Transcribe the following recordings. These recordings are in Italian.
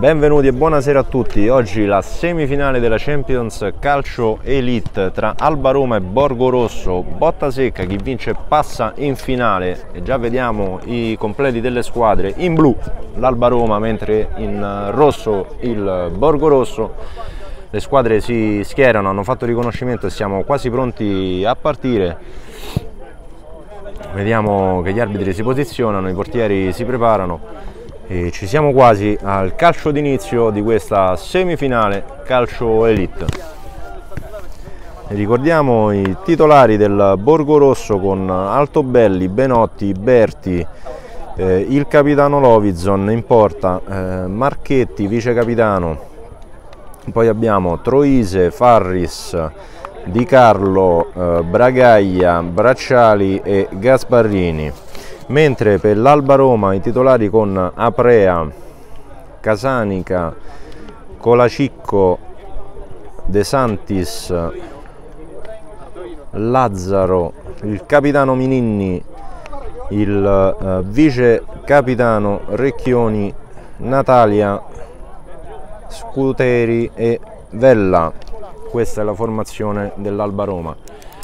Benvenuti e buonasera a tutti. Oggi la semifinale della Champions Calcio Elite tra Alba Roma e Borgo Rosso. Botta secca, chi vince passa in finale e già vediamo i completi delle squadre. In blu l'Alba Roma, mentre in rosso il Borgo Rosso. Le squadre si schierano, hanno fatto riconoscimento e siamo quasi pronti a partire. Vediamo che gli arbitri si posizionano, i portieri si preparano. E ci siamo quasi al calcio d'inizio di questa semifinale Calcio Elite. E ricordiamo i titolari del Borgo Rosso con Altobelli, Benotti, Berti, il capitano Lovizon in porta, Marchetti vice capitano, poi abbiamo Troise, Farris, Di Carlo, Bragaglia, Bracciali e Gasparrini. Mentre per l'Alba Roma i titolari con Aprea, Casanica, Colacicco, De Santis, Lazzaro, il capitano Mininni, il vice capitano Recchioni, Natalia, Scuteri e Vella. Questa è la formazione dell'Alba Roma.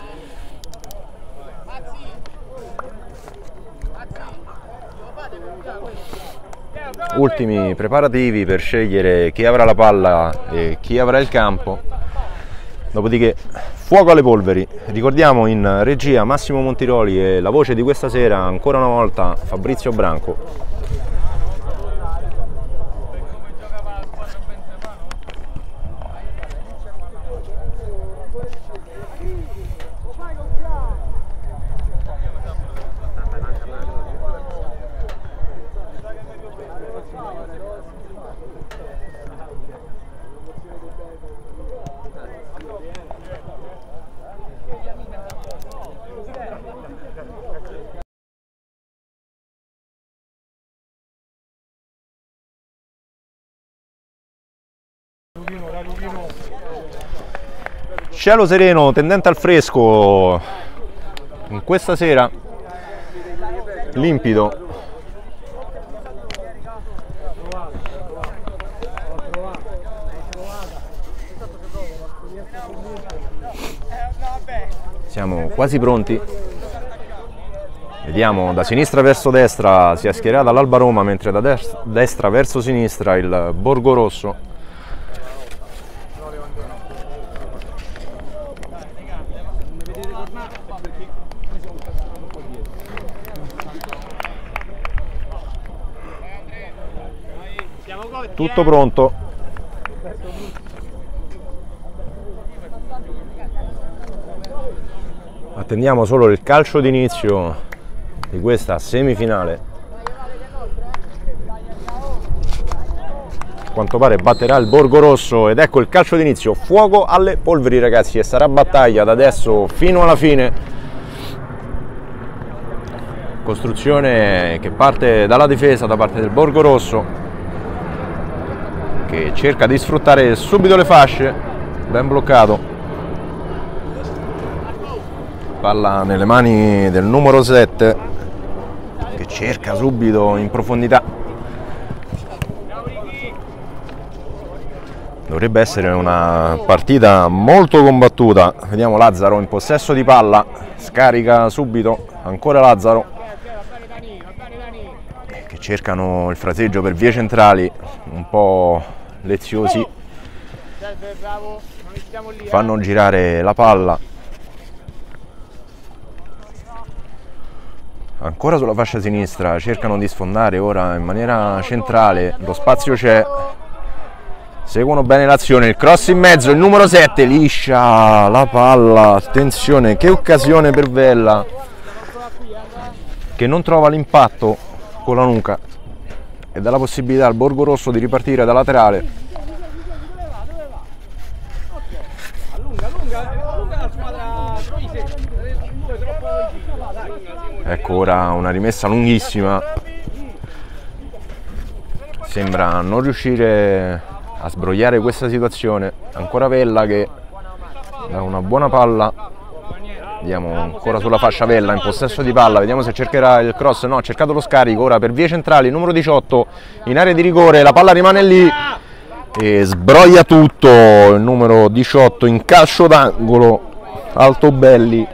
Ultimi preparativi per scegliere chi avrà la palla e chi avrà il campo. Dopodiché fuoco alle polveri. Ricordiamo in regia Massimo Montiroli e la voce di questa sera ancora una volta Fabrizio Branco. Cielo sereno, tendente al fresco, in questa sera limpido. Siamo quasi pronti. Vediamo da sinistra verso destra si è schierata l'Alba Roma, mentre da destra verso sinistra il Borgo Rosso. Tutto pronto. Attendiamo solo il calcio d'inizio di questa semifinale. A quanto pare batterà il Borgo Rosso ed ecco il calcio d'inizio. Fuoco alle polveri, ragazzi, e sarà battaglia da adesso fino alla fine. Costruzione che parte dalla difesa da parte del Borgo Rosso, che cerca di sfruttare subito le fasce. Ben bloccato. Palla nelle mani del numero 7 che cerca subito in profondità. Dovrebbe essere una partita molto combattuta. Vediamo Lazzaro in possesso di palla, scarica subito, ancora Lazzaro, che cercano il fraseggio per vie centrali, un po' leziosi, fanno girare la palla. Ancora sulla fascia sinistra, cercano di sfondare ora in maniera centrale, lo spazio c'è, seguono bene l'azione, il cross in mezzo, il numero 7 liscia la palla, attenzione, che occasione per Vella, che non trova l'impatto con la nuca e dà la possibilità al Borgo Rosso di ripartire da laterale. Ecco ora una rimessa lunghissima, sembra non riuscire a sbrogliare questa situazione. Ancora Vella che dà una buona palla Vediamo ancora sulla fascia Vella in possesso di palla, vediamo se cercherà il cross. No, ha cercato lo scarico. Ora per vie centrali, numero 18 in area di rigore, la palla rimane lì e sbroglia tutto il numero 18 in calcio d'angolo. Altobelli.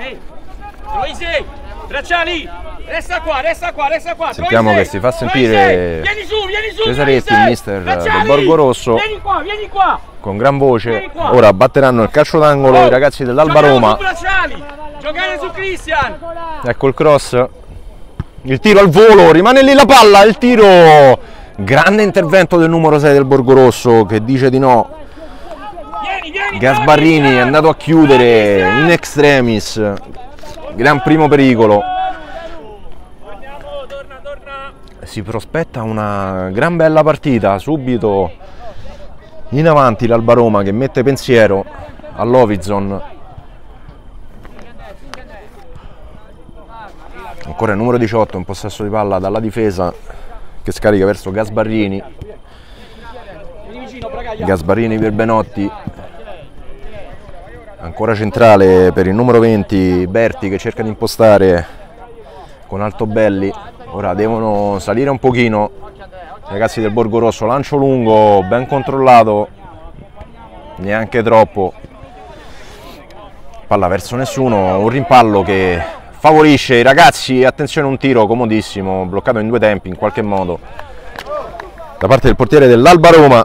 Bracciali, resta qua, resta qua, resta qua. Sentiamo che si fa sentire Cesaretti, il mister del Borgo Rosso. Vieni qua. Con gran voce. Ora batteranno il calcio d'angolo i ragazzi dell'Alba Roma. Giocare su Christian. Ecco il cross. Il tiro al volo, rimane lì la palla, il tiro. Grande intervento del numero 6 del Borgo Rosso che dice di no. Gasbarrini è andato a chiudere in extremis. Gran primo pericolo. Si prospetta una gran bella partita. Subito in avanti l'Alba Roma che mette pensiero all'Ovizon. Ancora il numero 18 in possesso di palla dalla difesa che scarica verso Gasbarrini. Gasbarrini per Benotti. Ancora centrale per il numero 20 Berti che cerca di impostare con Altobelli. Ora devono salire un pochino i ragazzi del Borgo Rosso. Lancio lungo ben controllato, neanche troppo. Palla verso nessuno, un rimpallo che favorisce i ragazzi. Attenzione, un tiro comodissimo bloccato in due tempi in qualche modo da parte del portiere dell'Alba Roma.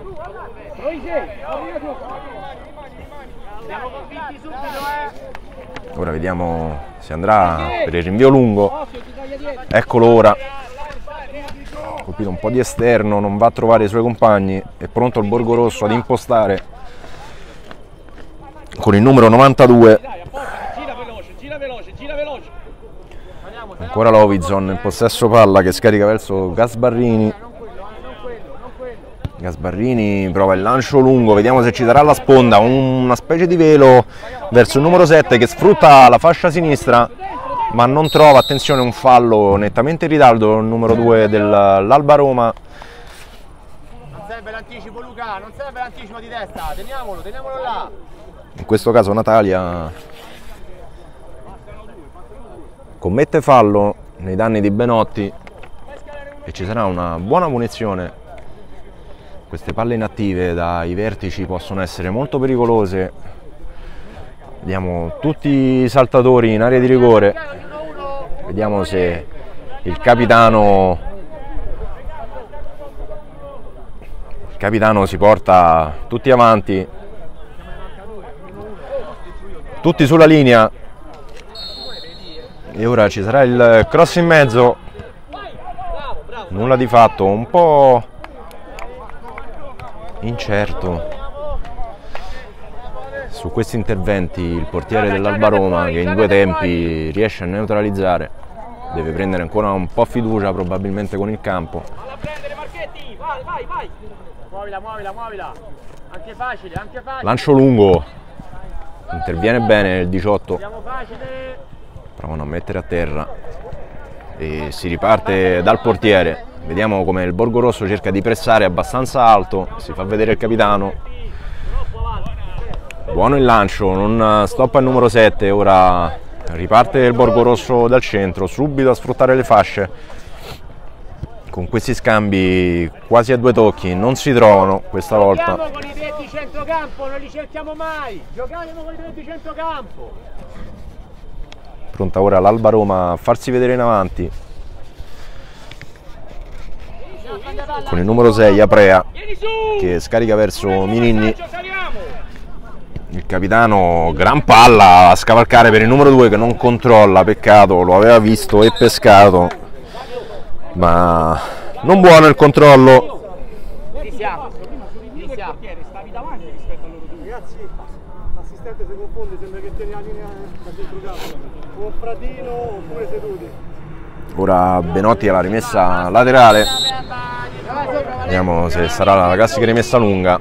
Ora vediamo se andrà per il rinvio lungo. Eccolo ora, colpito un po' di esterno, non va a trovare i suoi compagni. È pronto il Borgo Rosso ad impostare con il numero 92. Ancora l'Ovizon in possesso palla che scarica verso Gasbarrini. Gasbarrini prova il lancio lungo, vediamo se ci darà la sponda, una specie di velo verso il numero 7 che sfrutta la fascia sinistra ma non trova. Attenzione, un fallo nettamente in ritardo il numero 2 dell'Alba Roma. Non serve l'anticipo Luca, non serve l'anticipo di testa, teniamolo là. In questo caso Natalia commette fallo nei danni di Benotti e ci sarà una buona punizione. Queste palle inattive dai vertici possono essere molto pericolose. Vediamo tutti i saltatori in area di rigore. Vediamo se il capitano si porta tutti avanti. Tutti sulla linea. E ora ci sarà il cross in mezzo. Nulla di fatto, un po' incerto su questi interventi il portiere dell'Alba Roma che in due tempi riesce a neutralizzare. Deve prendere ancora un po' fiducia probabilmente con il campo. Muovila. Anche facile. Lancio lungo, interviene bene il 18. Provano a mettere a terra e si riparte dal portiere. Vediamo come il Borgo Rosso cerca di pressare abbastanza alto, si fa vedere il capitano. Buono il lancio, non stoppa il numero 7, ora riparte il Borgo Rosso dal centro, subito a sfruttare le fasce. Con questi scambi quasi a due tocchi, non si trovano questa volta. Giochiamo con i tre di centrocampo, non li cerchiamo mai, giochiamo con i tre di centrocampo. Pronta ora l'Alba Roma a farsi vedere in avanti. Con il numero 6 Aprea che scarica verso Mininni. Il capitano, gran palla a scavalcare per il numero 2 che non controlla, peccato, lo aveva visto e pescato, ma non buono il controllo. Stavi davanti rispetto a loro due. Ragazzi, l'assistente si confonde, sembra che tieni la linea da centrocampo. O Fratino oppure seduti. Ora Benotti alla rimessa laterale. Vediamo se sarà la classica rimessa lunga.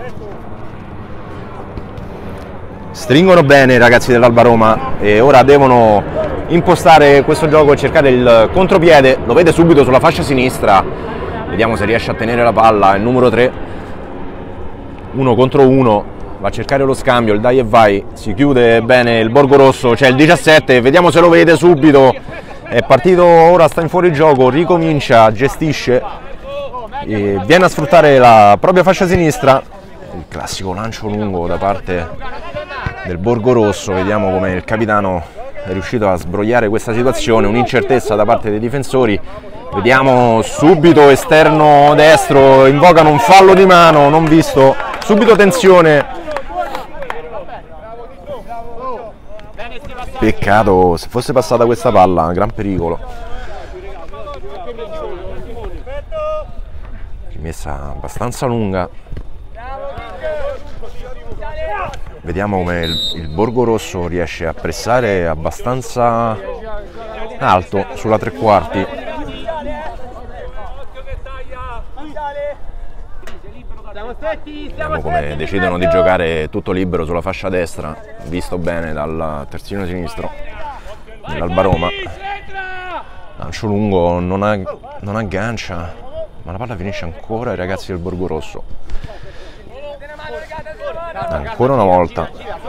Stringono bene i ragazzi dell'Alba Roma e ora devono impostare questo gioco e cercare il contropiede. Lo vede subito sulla fascia sinistra. Vediamo se riesce a tenere la palla il numero 3. 1 contro 1. va a cercare lo scambio, il dai e vai, si chiude bene il Borgorosso, c'è il 17, vediamo se lo vede subito, è partito, ora sta in fuorigioco, ricomincia, gestisce, e viene a sfruttare la propria fascia sinistra, il classico lancio lungo da parte del Borgorosso, vediamo come il capitano è riuscito a sbrogliare questa situazione, un'incertezza da parte dei difensori, vediamo subito esterno destro, invocano un fallo di mano, non visto, subito tensione, peccato, se fosse passata questa palla, gran pericolo. Rimessa abbastanza lunga, vediamo come il Borgorosso riesce a pressare abbastanza alto sulla tre quarti. Vediamo come decidono di giocare tutto libero sulla fascia destra, visto bene dal terzino sinistro dell'Alba Roma. Lancio lungo, non aggancia, ma la palla finisce ancora ai ragazzi del Borgorosso. Ancora una volta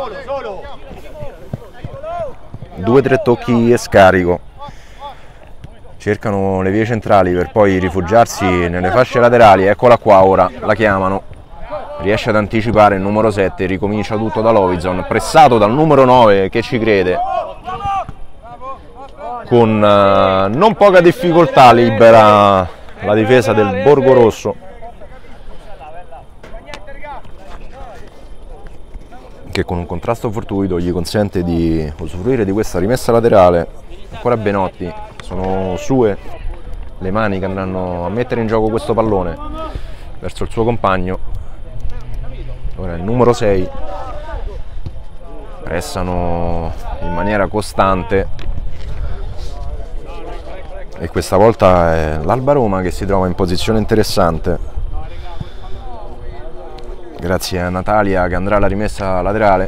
2-3 tocchi e scarico, cercano le vie centrali per poi rifugiarsi nelle fasce laterali. Eccola qua, ora la chiamano, riesce ad anticipare il numero 7, ricomincia tutto da Lovizon, pressato dal numero 9 che ci crede, con non poca difficoltà libera la difesa del Borgorosso, che con un contrasto fortuito gli consente di usufruire di questa rimessa laterale. Ancora Benotti, sono sue le mani che andranno a mettere in gioco questo pallone verso il suo compagno. Ora il numero 6, pressano in maniera costante e questa volta è l'Alba Roma che si trova in posizione interessante grazie a Natalia che andrà alla rimessa laterale.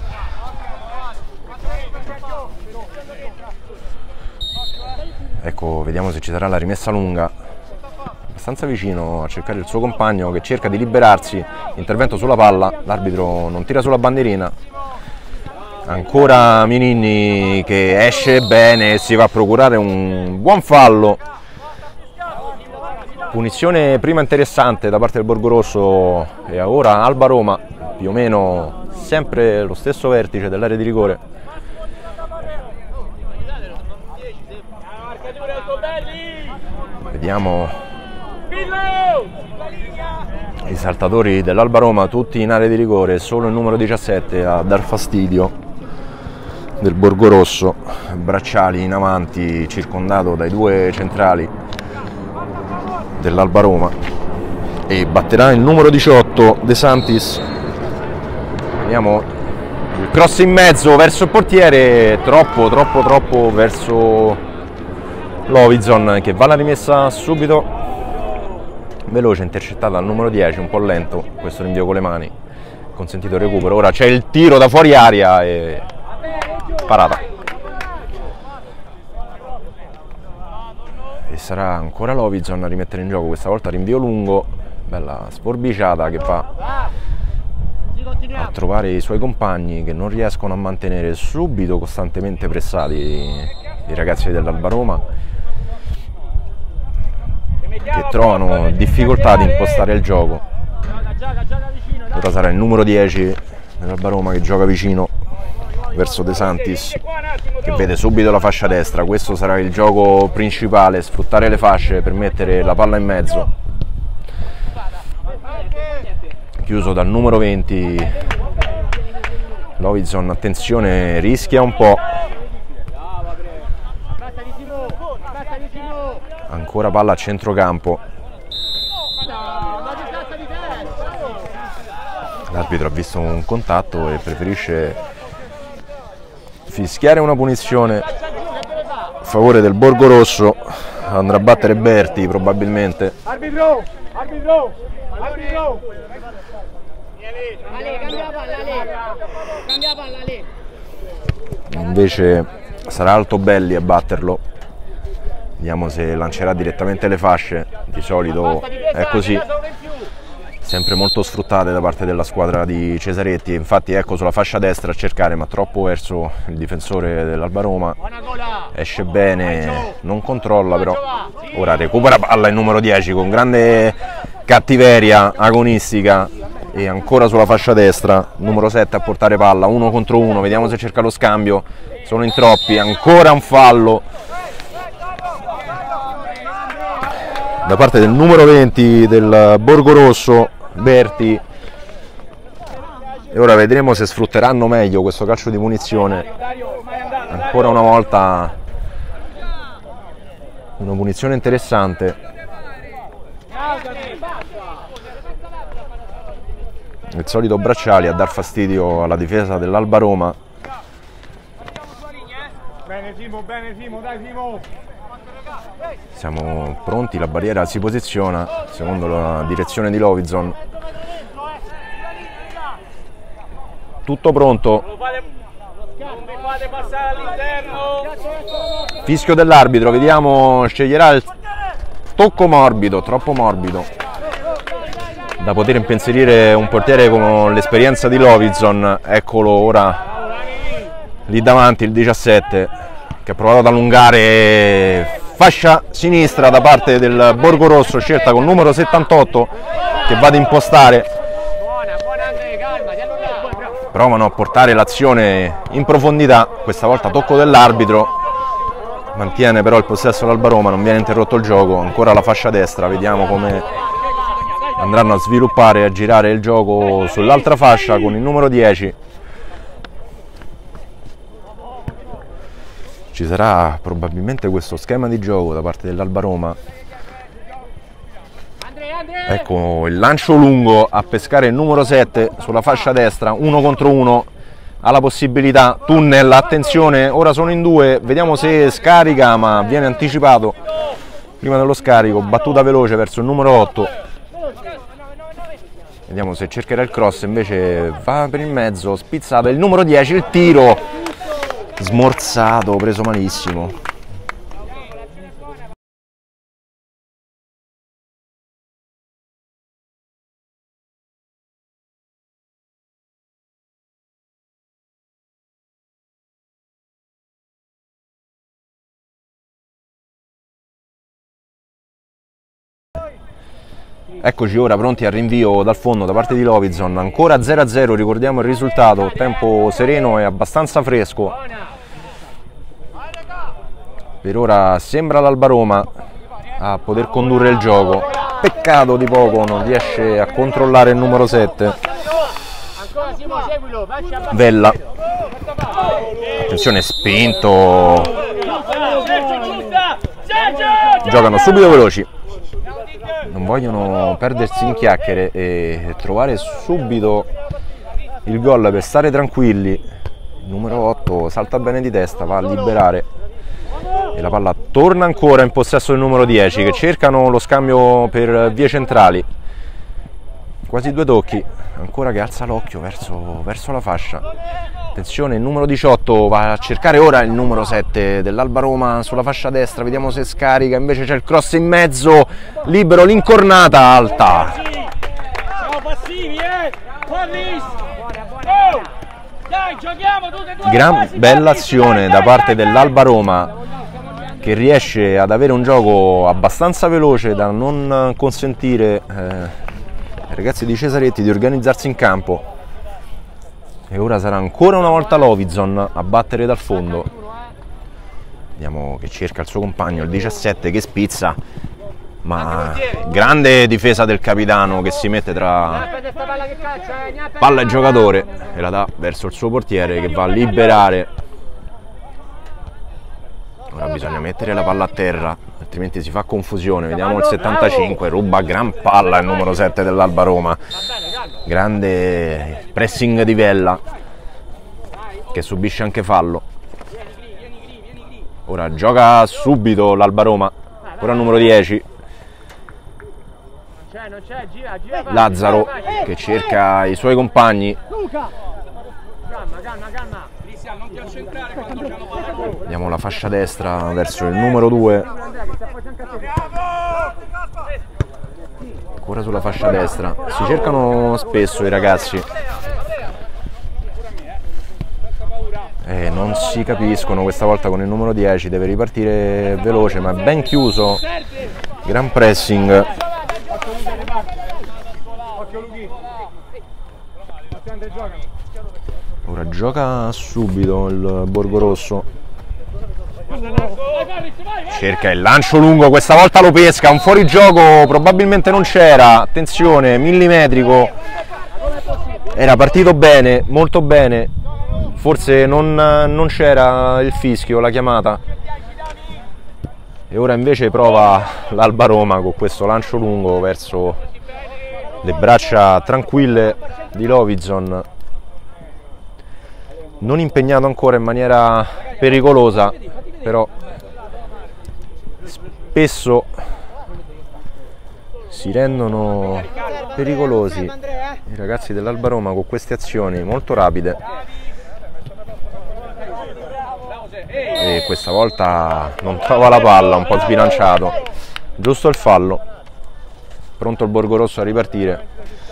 Ecco, vediamo se ci sarà la rimessa lunga, abbastanza vicino a cercare il suo compagno che cerca di liberarsi, intervento sulla palla, l'arbitro non tira sulla bandierina, ancora Mininni che esce bene e si va a procurare un buon fallo. Punizione prima interessante da parte del Borgorosso e ora Alba Roma, più o meno sempre lo stesso vertice dell'area di rigore. Vediamo i saltatori dell'Alba Roma tutti in area di rigore, solo il numero 17 a dar fastidio del Borgorosso, bracciali in avanti circondato dai due centrali dell'Alba Roma, e batterà il numero 18 De Santis. Vediamo il cross in mezzo verso il portiere, troppo verso Lovizon che va alla rimessa subito, veloce, intercettata dal numero 10, un po' lento questo rinvio con le mani, consentito il recupero. Ora c'è il tiro da fuori aria e parata, e sarà ancora Lovizon a rimettere in gioco, questa volta rinvio lungo, bella sforbiciata che va a trovare i suoi compagni che non riescono a mantenere subito costantemente pressati i ragazzi dell'Alba Roma, che trovano difficoltà ad impostare il gioco. Ora sarà il numero 10 dell'Alba Roma che gioca vicino verso De Santis, che vede subito la fascia destra. Questo sarà il gioco principale, sfruttare le fasce per mettere la palla in mezzo. Chiuso dal numero 20 Lovizon, attenzione, rischia un po'. Ancora palla a centrocampo. L'arbitro ha visto un contatto e preferisce fischiare una punizione a favore del Borgorosso. Andrà a battere Berti probabilmente. Arbitro! Invece sarà Altobelli a batterlo. Vediamo se lancerà direttamente le fasce, di solito è così. sempre molto sfruttate da parte della squadra di Cesaretti. Infatti ecco sulla fascia destra a cercare, ma troppo verso il difensore dell'Alba Roma, esce bene, non controlla però. Ora recupera palla il numero 10 con grande cattiveria agonistica e ancora sulla fascia destra, numero 7 a portare palla, 1 contro 1, vediamo se cerca lo scambio, sono in troppi, ancora un fallo da parte del numero 20 del Borgorosso, Berti. E ora vedremo se sfrutteranno meglio questo calcio di punizione. Ancora una volta una punizione interessante. Il solito Bracciali a dar fastidio alla difesa dell'Alba Roma. Bene Simo, dai Simo! Siamo pronti, la barriera si posiziona secondo la direzione di Lovizon. Tutto pronto. Non mi fate passare all'interno. Fischio dell'arbitro, vediamo, sceglierà il tocco morbido, troppo morbido, da poter impensierire un portiere con l'esperienza di Lovizon. Eccolo ora lì davanti, il 17, che ha provato ad allungare. Fascia sinistra da parte del Borgorosso, scelta con numero 78 che va ad impostare. Provano a portare l'azione in profondità, questa volta tocco dell'arbitro, mantiene però il possesso l'Alba Roma, non viene interrotto il gioco, ancora la fascia destra, vediamo come andranno a sviluppare e a girare il gioco sull'altra fascia con il numero 10. Ci sarà probabilmente questo schema di gioco da parte dell'Alba Roma. Ecco il lancio lungo a pescare il numero 7 sulla fascia destra, 1 contro 1, ha la possibilità, tunnel, attenzione, ora sono in 2, vediamo se scarica, ma viene anticipato prima dello scarico, battuta veloce verso il numero 8. Vediamo se cercherà il cross, invece va per il mezzo, spizzato, il numero 10, il tiro smorzato, preso malissimo. Eccoci ora pronti al rinvio dal fondo da parte di Lovizon, ancora 0-0, ricordiamo il risultato, tempo sereno e abbastanza fresco. Per ora sembra l'Alba Roma a poter condurre il gioco, peccato di poco non riesce a controllare il numero 7. Vella, attenzione, spinto, giocano subito veloci, non vogliono perdersi in chiacchiere e trovare subito il gol per stare tranquilli. Il numero 8 salta bene di testa, va a liberare e la palla torna ancora in possesso del numero 10 che cercano lo scambio per vie centrali. Quasi 2 tocchi, ancora che alza l'occhio verso la fascia. Attenzione, il numero 18 va a cercare ora il numero 7 dell'Alba Roma sulla fascia destra, vediamo se scarica, invece c'è il cross in mezzo, libero, l'incornata alta. Siamo passivi, Dai, giochiamo tutte e due. Gran bella azione da parte dell'Alba Roma, che riesce ad avere un gioco abbastanza veloce da non consentire ai ragazzi di Cesaretti di organizzarsi in campo. E ora sarà ancora una volta Lovizon a battere dal fondo. Vediamo che cerca il suo compagno, il 17, che spizza, ma grande difesa del capitano che si mette tra palla e giocatore e la dà verso il suo portiere che va a liberare. Ora bisogna mettere la palla a terra, altrimenti si fa confusione. Vediamo il 75, ruba gran palla il numero 7 dell'Alba Roma. Grande pressing di Vella, che subisce anche fallo. Ora gioca subito l'Alba Roma, ora il numero 10. Lazzaro che cerca i suoi compagni. Non ti accentrare quando c'è la palla. Vediamo la fascia destra verso il numero 2. Ancora sulla fascia destra, si cercano spesso i ragazzi e non si capiscono. Questa volta con il numero 10 deve ripartire veloce, ma è ben chiuso. Gran pressing. Ora gioca subito il Borgorosso. Cerca il lancio lungo, questa volta lo pesca, un fuorigioco probabilmente non c'era, attenzione, millimetrico, era partito bene, molto bene, forse non c'era il fischio, la chiamata, e ora invece prova l'Alba Roma con questo lancio lungo verso le braccia tranquille di Lovizon, non impegnato ancora in maniera pericolosa, però spesso si rendono pericolosi i ragazzi dell'Alba Roma con queste azioni molto rapide, e questa volta non trova la palla, un po' sbilanciato, giusto il fallo, pronto il Borgorosso a ripartire,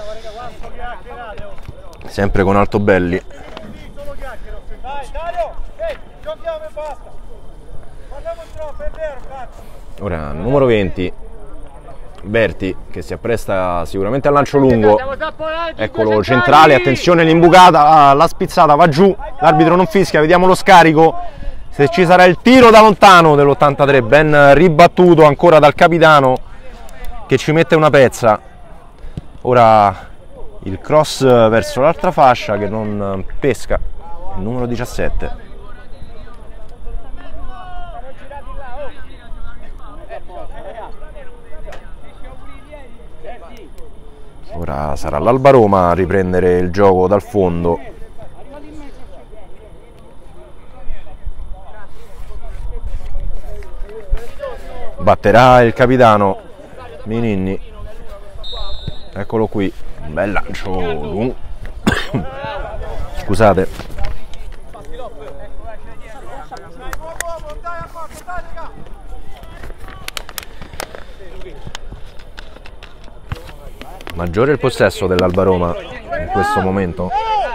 sempre con Altobelli. Ora numero 20 Berti, che si appresta sicuramente al lancio lungo, eccolo centrale, attenzione l'imbucata, la spizzata va giù, l'arbitro non fischia, vediamo lo scarico, se ci sarà il tiro da lontano dell'83, ben ribattuto ancora dal capitano che ci mette una pezza. Ora il cross verso l'altra fascia che non pesca il numero 17. Ora sarà l'Alba Roma a riprendere il gioco dal fondo. Batterà il capitano Mininni. Eccolo qui, un bel lancio. Scusate. Maggiore il possesso dell'Alba Roma in questo momento.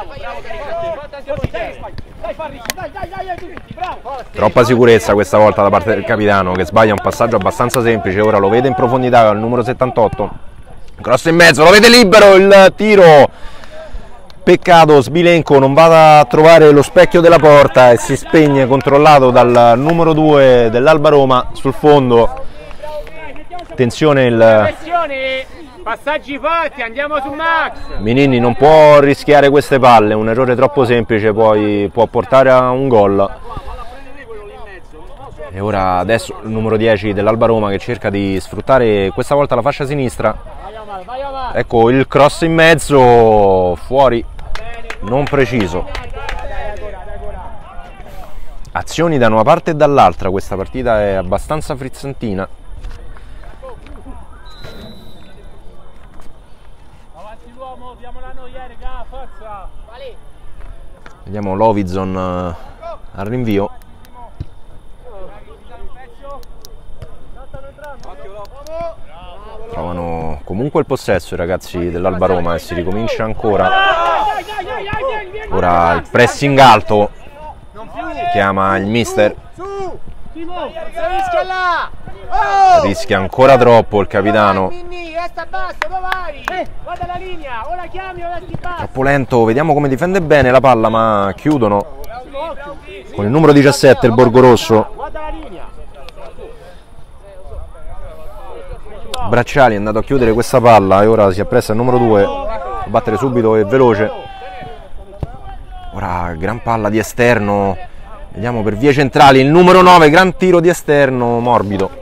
Troppa sicurezza questa volta da parte del capitano, che sbaglia un passaggio abbastanza semplice. Ora lo vede in profondità al numero 78. Cross in mezzo, lo vede libero, il tiro. Peccato, Sbilenco non va a trovare lo specchio della porta e si spegne, controllato dal numero 2 dell'Alba Roma sul fondo. Attenzione il... Passaggi forti, andiamo su Max. Mininni non può rischiare queste palle, un errore troppo semplice poi può portare a un gol. E ora adesso il numero 10 dell'Alba Roma che cerca di sfruttare questa volta la fascia sinistra. Ecco il cross in mezzo, fuori, non preciso. Azioni da una parte e dall'altra, questa partita è abbastanza frizzantina. Vediamo Lovizon al rinvio. Trovano comunque il possesso i ragazzi dell'Alba Roma e si ricomincia ancora. Ora il pressing alto, chiama il mister. Rischia ancora troppo il capitano. Troppo lento, vediamo come difende bene la palla, ma chiudono con il numero 17 il Borgorosso. Bracciali è andato a chiudere questa palla e ora si appresta il numero 2 a battere subito e veloce. Ora gran palla di esterno, vediamo per vie centrali il numero 9, gran tiro di esterno morbido.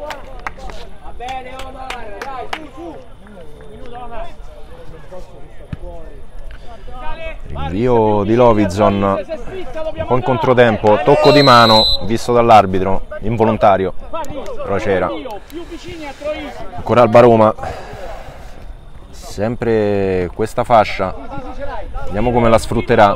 Rinvio di Lovizon, un po' in controtempo, tocco di mano visto dall'arbitro, involontario, però c'era. Ancora Alba Roma, sempre questa fascia, vediamo come la sfrutterà.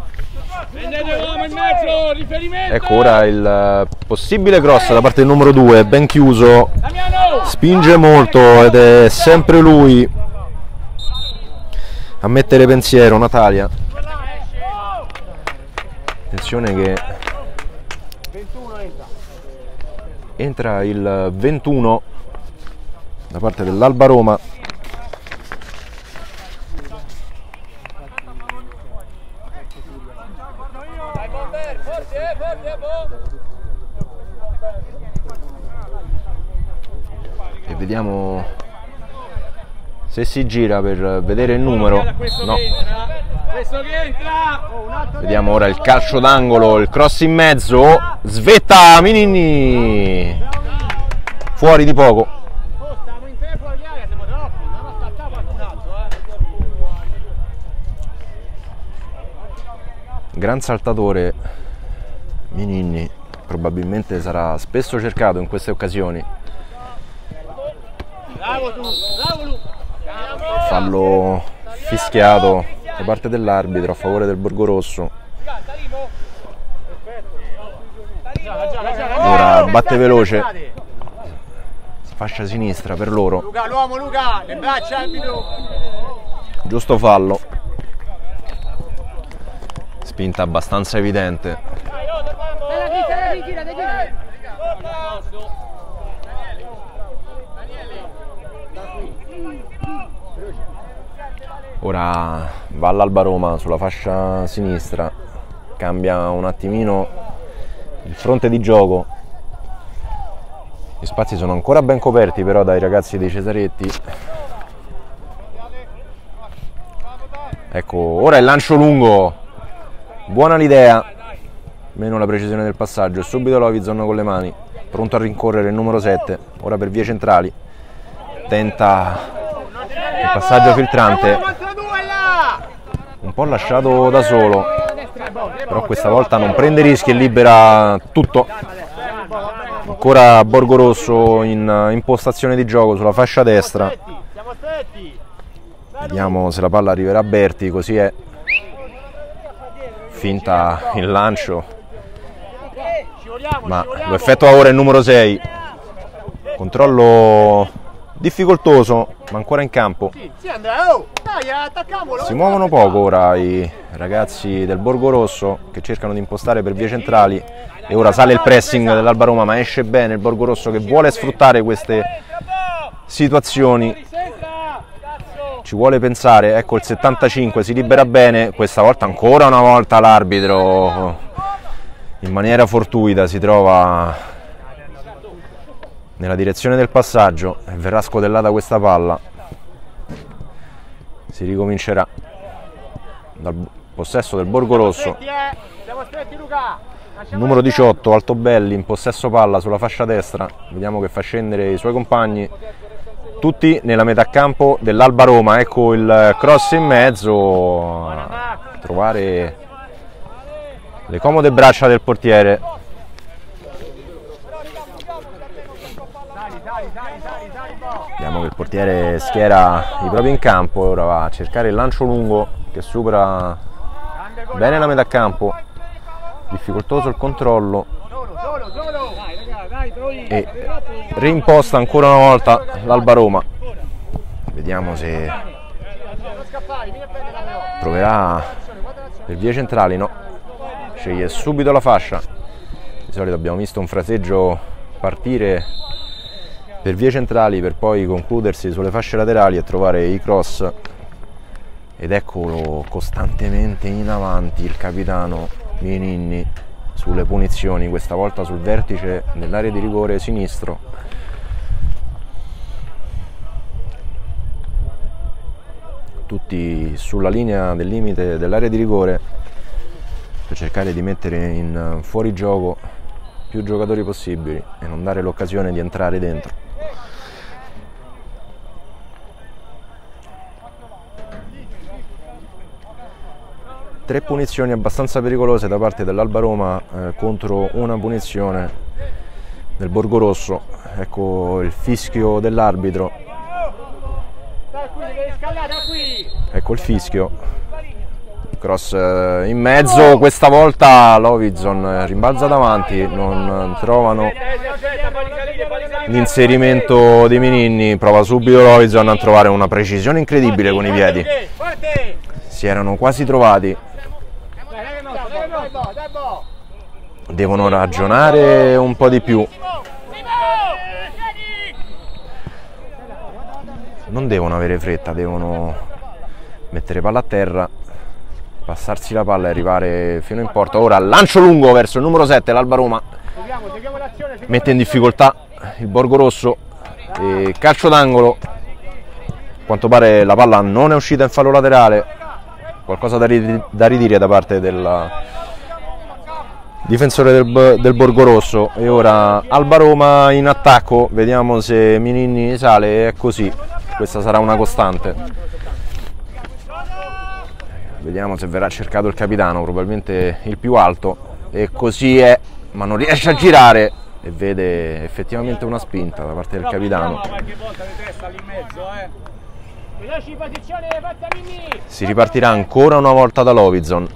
Ecco ora il possibile cross da parte del numero 2, ben chiuso, spinge molto ed è sempre lui a mettere pensiero Natalia. Attenzione che entra il 21 da parte dell'Alba Roma. E vediamo se si gira per vedere il numero. No. Vediamo ora il calcio d'angolo, il cross in mezzo, svetta Minini, fuori di poco. Gran saltatore Minini, probabilmente sarà spesso cercato in queste occasioni. Fallo fischiato da parte dell'arbitro a favore del Borgorosso. Ora batte veloce, fascia sinistra per loro. Luca, le braccia arbitro. Giusto fallo, spinta abbastanza evidente. Ora va all'Alba Roma sulla fascia sinistra, cambia un attimino il fronte di gioco. Gli spazi sono ancora ben coperti però dai ragazzi dei Cesaretti. Ecco, ora il lancio lungo, buona l'idea, meno la precisione del passaggio. Subito Lovizon con le mani, pronto a rincorrere il numero 7, ora per vie centrali. Tenta il passaggio filtrante, un po' lasciato da solo, però questa volta non prende rischi e libera tutto. Ancora Borgorosso in impostazione di gioco sulla fascia destra. Vediamo se la palla arriverà a Berti, così è. Finta il lancio, ma lo effettua ora il numero 6. Controllo difficoltoso, ma ancora in campo. Si muovono poco ora i ragazzi del Borgorosso che cercano di impostare per vie centrali, e ora sale il pressing dell'Alba Roma, ma esce bene il Borgorosso che vuole sfruttare queste situazioni. Ci vuole pensare. Ecco il 75, si libera bene, questa volta ancora una volta l'arbitro in maniera fortuita si trova nella direzione del passaggio e verrà scodellata questa palla. Si ricomincerà dal possesso del Borgorosso. Numero 18 Altobelli in possesso palla sulla fascia destra. Vediamo che fa scendere i suoi compagni tutti nella metà campo dell'Alba Roma. Ecco il cross in mezzo, trovare le comode braccia del portiere. Vediamo che il portiere schiera i propri in campo, ora va a cercare il lancio lungo che supera bene la metà campo, difficoltoso il controllo e reimposta ancora una volta l'Alba Roma. Vediamo se proverà per vie centrali. No, sceglie subito la fascia. Di solito abbiamo visto un fraseggio partire per vie centrali per poi concludersi sulle fasce laterali e trovare i cross, ed eccolo costantemente in avanti il capitano Minini sulle punizioni, questa volta sul vertice dell'area di rigore sinistro. Tutti sulla linea del limite dell'area di rigore per cercare di mettere in fuorigioco più giocatori possibili e non dare l'occasione di entrare dentro. Tre punizioni abbastanza pericolose da parte dell'Alba Roma contro una punizione del Borgorosso. Ecco il fischio dell'arbitro. Ecco il fischio. Cross in mezzo, questa volta Lovizon rimbalza davanti, non trovano l'inserimento di Minini, prova subito Lovizon a trovare una precisione incredibile con i piedi. si erano quasi trovati, devono ragionare un po' di più, non devono avere fretta, devono mettere palla a terra, passarsi la palla e arrivare fino in porta. Ora lancio lungo verso il numero 7, l'Alba Roma mette in difficoltà il Borgorosso e calcio d'angolo. A quanto pare la palla non è uscita in fallo laterale, qualcosa da ridire da parte del difensore del Borgorosso. E ora Alba Roma in attacco, vediamo se Mininni sale. È così, questa sarà una costante. Vediamo se verrà cercato il capitano, probabilmente il più alto, e così è, ma non riesce a girare e vede effettivamente una spinta da parte del capitano. Si ripartirà ancora una volta da Lovizon.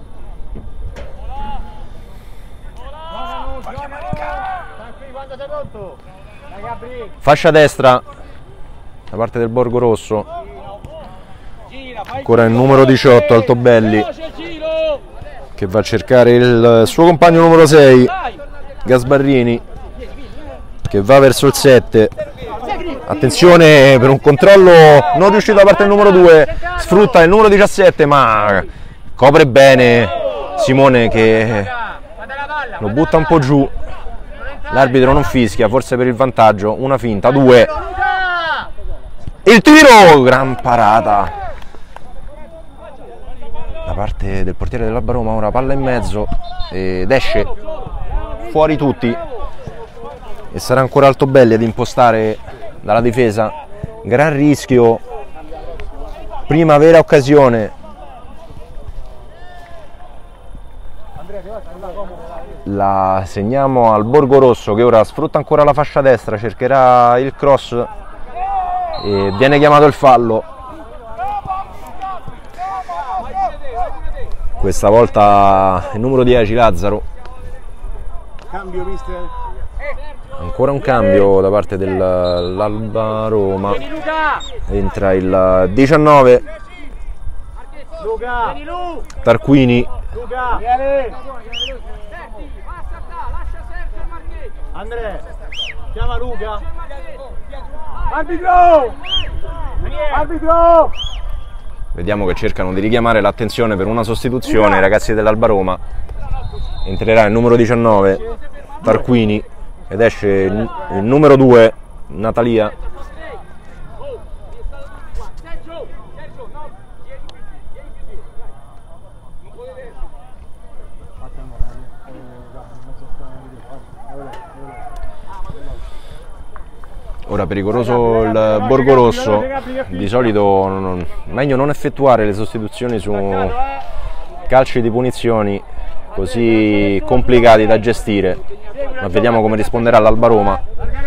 Fascia destra da parte del Borgorosso, ancora il numero 18 Altobelli che va a cercare il suo compagno numero 6 Gasbarrini, che va verso il 7. Attenzione per un controllo non riuscito da parte del numero 2, sfrutta il numero 17 ma copre bene Simone che lo butta un po' giù. L'arbitro non fischia, forse per il vantaggio. Una finta, 2, il tiro, gran parata da parte del portiere dell'Alba Roma. Ora palla in mezzo ed esce fuori tutti e sarà ancora Altobelli ad impostare dalla difesa. Gran rischio, prima vera occasione. La segniamo al Borgorosso che ora sfrutta ancora la fascia destra, cercherà il cross e viene chiamato il fallo. Questa volta il numero 10 Lazzaro. Cambio, mister. Ancora un cambio da parte dell'Alba Roma. Entra il 19 Tarquini. Andrea, chiama Luca. Arbitro! Arbitro! Vediamo che cercano di richiamare l'attenzione per una sostituzione i ragazzi dell'Alba Roma. Entrerà il numero 19 Tarquini ed esce il numero 2 Natalia. Ora pericoloso il Borgorosso, di solito meglio non effettuare le sostituzioni su calci di punizioni così complicati da gestire, ma vediamo come risponderà l'Alba Roma.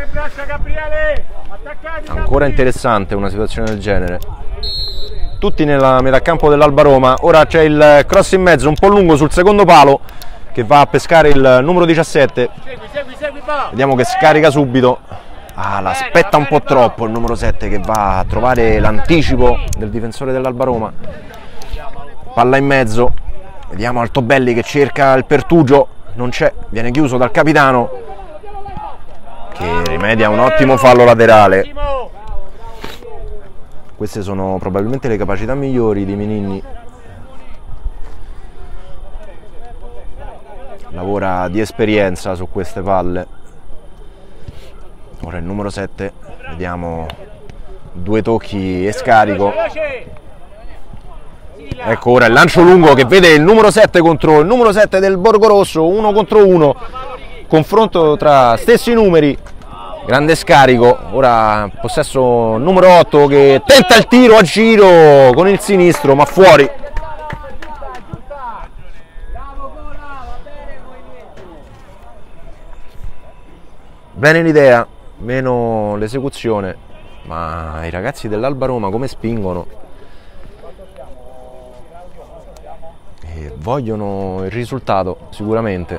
Ancora interessante una situazione del genere, tutti nella metà campo dell'Alba Roma. Ora c'è il cross in mezzo un po' lungo sul secondo palo che va a pescare il numero 17, vediamo che scarica subito. L'aspetta un po' troppo il numero 7 che va a trovare l'anticipo del difensore dell'Alba Roma. Palla in mezzo, vediamo Altobelli che cerca il pertugio, non c'è, viene chiuso dal capitano che rimedia un ottimo fallo laterale. Queste sono probabilmente le capacità migliori di Mininni. Lavora di esperienza su queste palle. Ora il numero 7, vediamo 2 tocchi e scarico. Ecco ora il lancio lungo che vede il numero 7 contro il numero 7 del Borgorosso, 1 contro 1, confronto tra stessi numeri, grande scarico. Ora possesso numero 8 che tenta il tiro a giro con il sinistro ma fuori. Bene l'idea, meno l'esecuzione, ma i ragazzi dell'Alba Roma come spingono e vogliono il risultato sicuramente.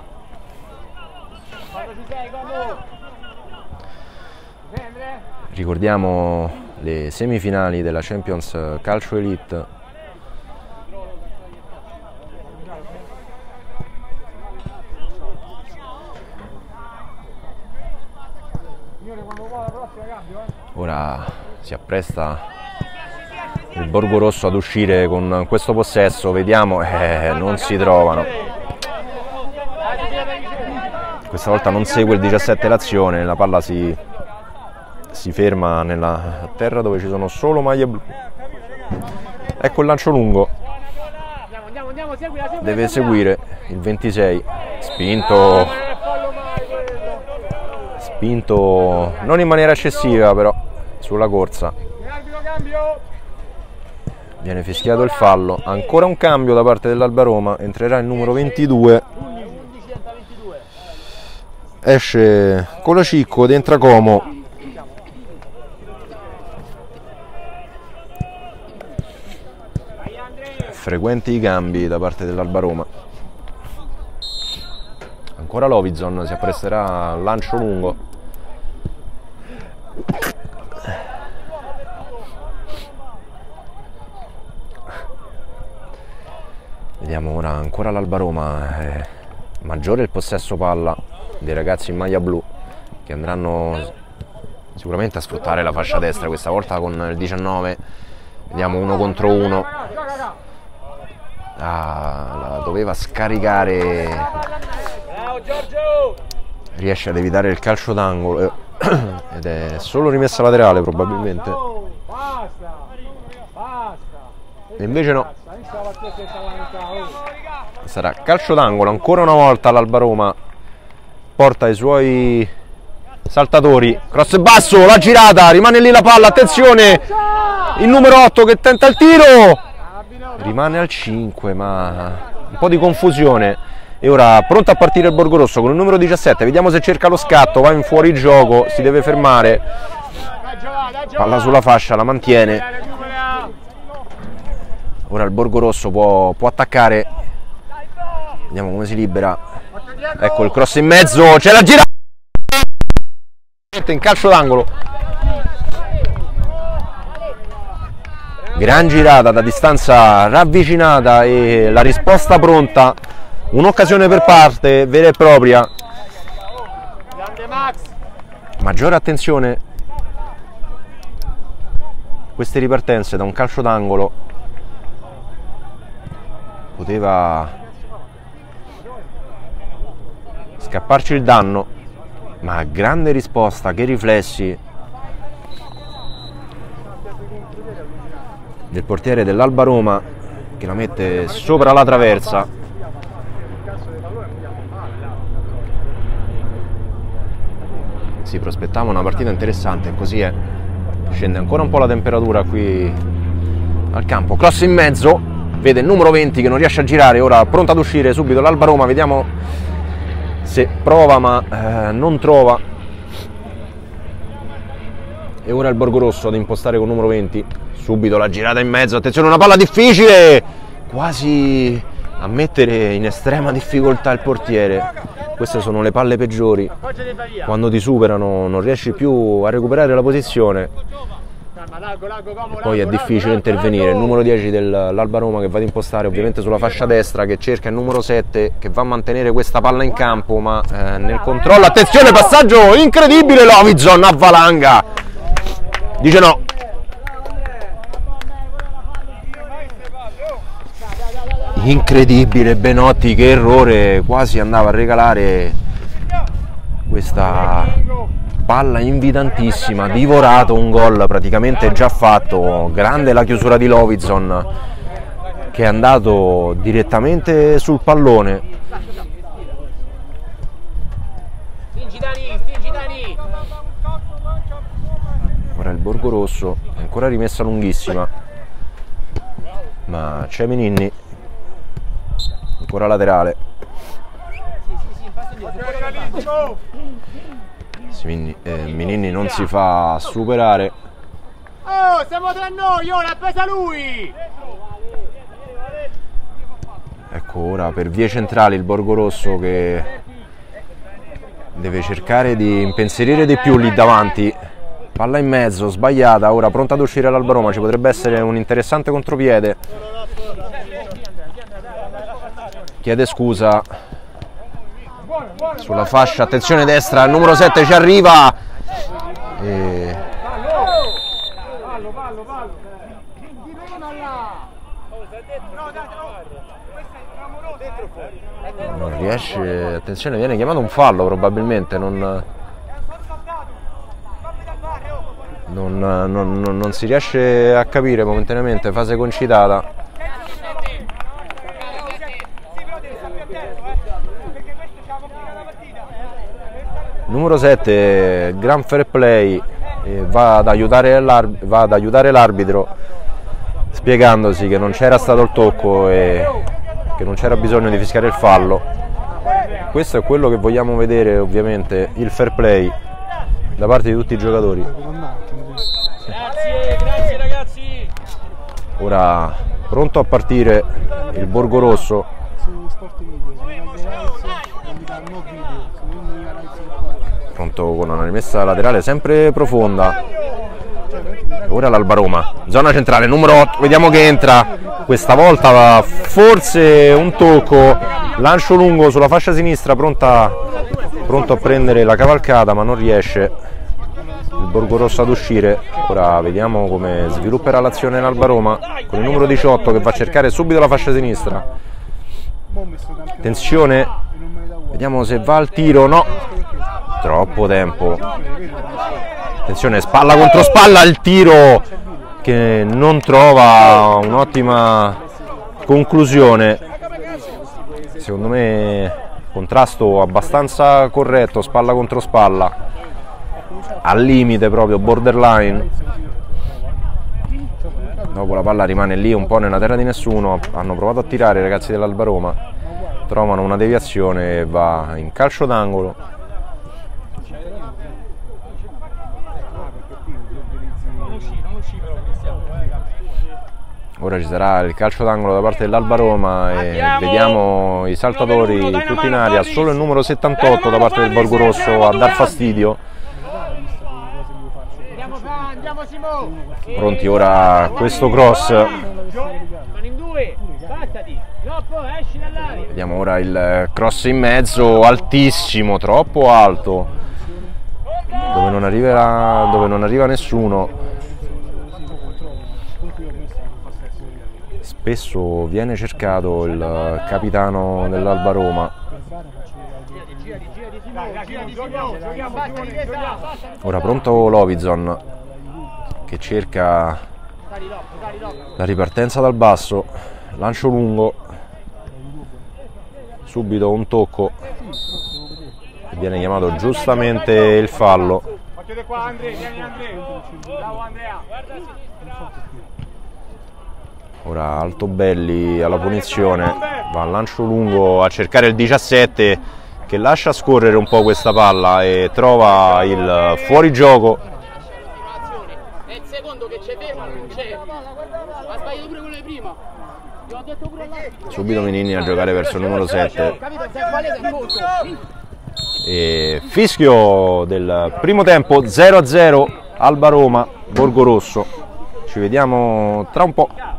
Ricordiamo le semifinali della Champions Calcio Elite Ora si appresta il Borgorosso ad uscire con questo possesso, vediamo, non si trovano. Questa volta non segue il 17 l'azione, la palla si ferma nella terra dove ci sono solo maglie blu. Ecco il lancio lungo, deve seguire il 26, spinto non in maniera eccessiva però sulla corsa. Viene fischiato il fallo, ancora un cambio da parte dell'Alba Roma, entrerà il numero 22, esce Colacicco ed entra Como. Frequenti i cambi da parte dell'Alba Roma. Ancora Lovizon, si appresterà al lancio lungo. Vediamo ora, ancora l'Alba Roma, maggiore il possesso palla dei ragazzi in maglia blu, che andranno sicuramente a sfruttare la fascia destra, questa volta con il 19. Vediamo 1 contro 1. La doveva scaricare, riesce ad evitare il calcio d'angolo ed è solo rimessa laterale probabilmente, e invece no, sarà calcio d'angolo ancora una volta. L'Alba Roma porta i suoi saltatori, cross basso, la girata, rimane lì la palla, attenzione, il numero 8 che tenta il tiro, rimane al 5, ma un po' di confusione. E ora pronto a partire il Borgorosso con il numero 17, vediamo se cerca lo scatto, va in fuorigioco, si deve fermare, palla sulla fascia, la mantiene. Ora il Borgorosso può attaccare, vediamo come si libera, ecco il cross in mezzo, c'è la girata in calcio d'angolo, gran girata da distanza ravvicinata e la risposta pronta, un'occasione per parte vera e propria. Maggiore attenzione, queste ripartenze da un calcio d'angolo, poteva scapparci il danno, ma grande risposta, che riflessi del portiere dell'Alba Roma, che la mette sopra la traversa. Si prospettava una partita interessante e così è. Scende ancora un po' la temperatura qui al campo, cross in mezzo, vede il numero 20 che non riesce a girare, ora pronta ad uscire subito l'Alba Roma, vediamo se prova ma non trova. E ora il Borgorosso ad impostare con il numero 20, subito la girata in mezzo, attenzione, una palla difficile, quasi a mettere in estrema difficoltà il portiere. Queste sono le palle peggiori, quando ti superano non riesci più a recuperare la posizione, poi è difficile intervenire. Il numero 10 dell'Alba Roma che va ad impostare ovviamente sulla fascia destra, che cerca il numero 7 che va a mantenere questa palla in campo, ma nel controllo, attenzione, passaggio incredibile, Lovizon a valanga, dice no. Incredibile Benotti, che errore, quasi andava a regalare questa palla invitantissima, divorato un gol praticamente già fatto. Grande la chiusura di Lovizon, che è andato direttamente sul pallone. Ora il Borgorosso, ancora rimessa lunghissima, ma c'è Mininni, ancora laterale. Mininni non si fa superare. Oh, siamo tra noi, ora ha presa lui. Ecco ora per vie centrali il Borgorosso che deve cercare di impensierire di più lì davanti. Palla in mezzo, sbagliata, ora pronta ad uscire l'Alba Roma, ci potrebbe essere un interessante contropiede. Chiede scusa sulla fascia, attenzione destra, il numero 7 ci arriva e Non riesce, attenzione, viene chiamato un fallo probabilmente, non si riesce a capire momentaneamente, fase concitata. Numero 7, gran fair play, va ad aiutare l'arbitro spiegandosi che non c'era stato il tocco e che non c'era bisogno di fischiare il fallo. Questo è quello che vogliamo vedere, ovviamente, il fair play da parte di tutti i giocatori. Grazie ragazzi. Ora pronto a partire il Borgo Rosso. Pronto con una rimessa laterale sempre profonda. Ora l'Alba Roma, zona centrale, numero 8, vediamo che entra. Questa volta forse un tocco, lancio lungo sulla fascia sinistra, pronto a prendere la cavalcata, ma non riesce il Borgo Rosso ad uscire. Ora vediamo come svilupperà l'azione l'Alba Roma con il numero 18 che va a cercare subito la fascia sinistra. Attenzione, vediamo se va al tiro, no, troppo tempo. Attenzione, spalla contro spalla, il tiro che non trova un'ottima conclusione. Secondo me contrasto abbastanza corretto, spalla contro spalla, al limite proprio, borderline. Dopo la palla rimane lì un po' nella terra di nessuno, hanno provato a tirare i ragazzi dell'Alba Roma, trovano una deviazione e va in calcio d'angolo. Ora ci sarà il calcio d'angolo da parte dell'Alba Roma e vediamo i saltatori tutti in aria, solo il numero 78 da parte del Borgo Rosso a dar fastidio. Pronti ora a questo cross. Vediamo ora il cross in mezzo, altissimo, troppo alto, dove non arriva nessuno. Spesso viene cercato il capitano dell'Alba Roma. Ora pronto Lovizon che cerca la ripartenza dal basso, lancio lungo, subito un tocco e viene chiamato giustamente il fallo. Ora Altobelli alla punizione, va al lancio lungo a cercare il 17 che lascia scorrere un po' questa palla e trova il fuorigioco. È il secondo che c'è fermo, non c'è. Ha sbagliato pure quello di prima. Io ho detto pure all'arbitro. Subito Menini a giocare verso il numero 7. E fischio del primo tempo, 0-0 Alba Roma, Borgo Rosso. Ci vediamo tra un po'.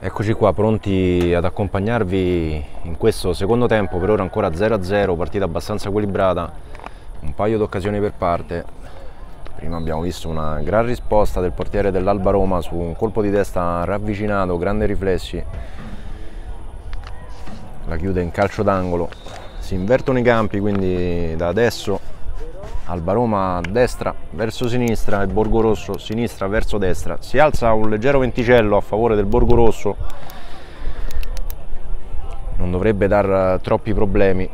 Eccoci qua pronti ad accompagnarvi in questo secondo tempo, per ora ancora 0-0, partita abbastanza equilibrata, un paio di occasioni per parte. Prima abbiamo visto una gran risposta del portiere dell'Alba Roma su un colpo di testa ravvicinato, grandi riflessi, la chiude in calcio d'angolo. Si invertono i campi, quindi da adesso Alba Roma destra verso sinistra e Borgorosso sinistra verso destra. Si alza un leggero venticello a favore del Borgorosso, non dovrebbe dar troppi problemi.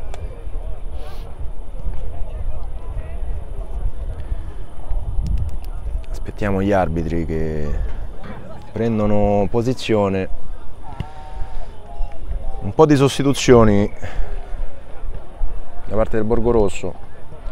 Aspettiamo gli arbitri che prendono posizione. Un po' di sostituzioni da parte del Borgorosso.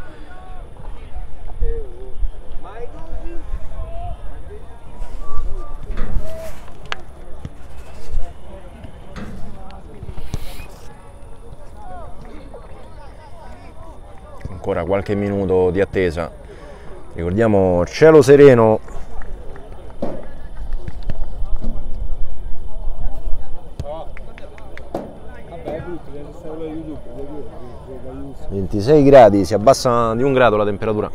Ancora qualche minuto di attesa. Ricordiamo cielo sereno. - 26 gradi, si abbassa di 1 grado la temperatura.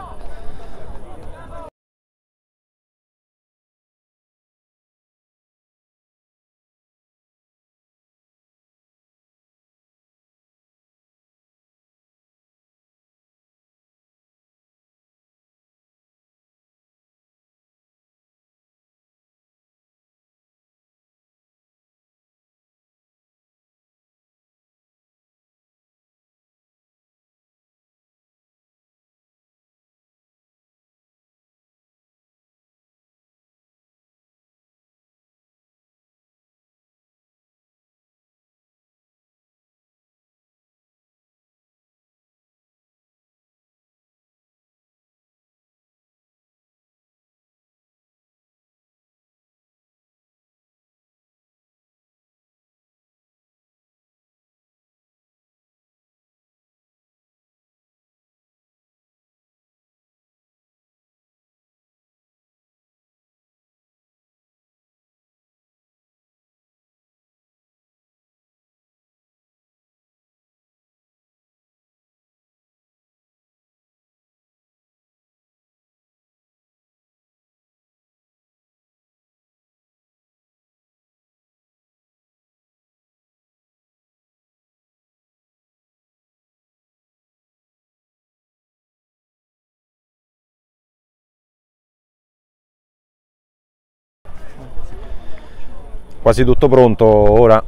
Quasi tutto pronto ora.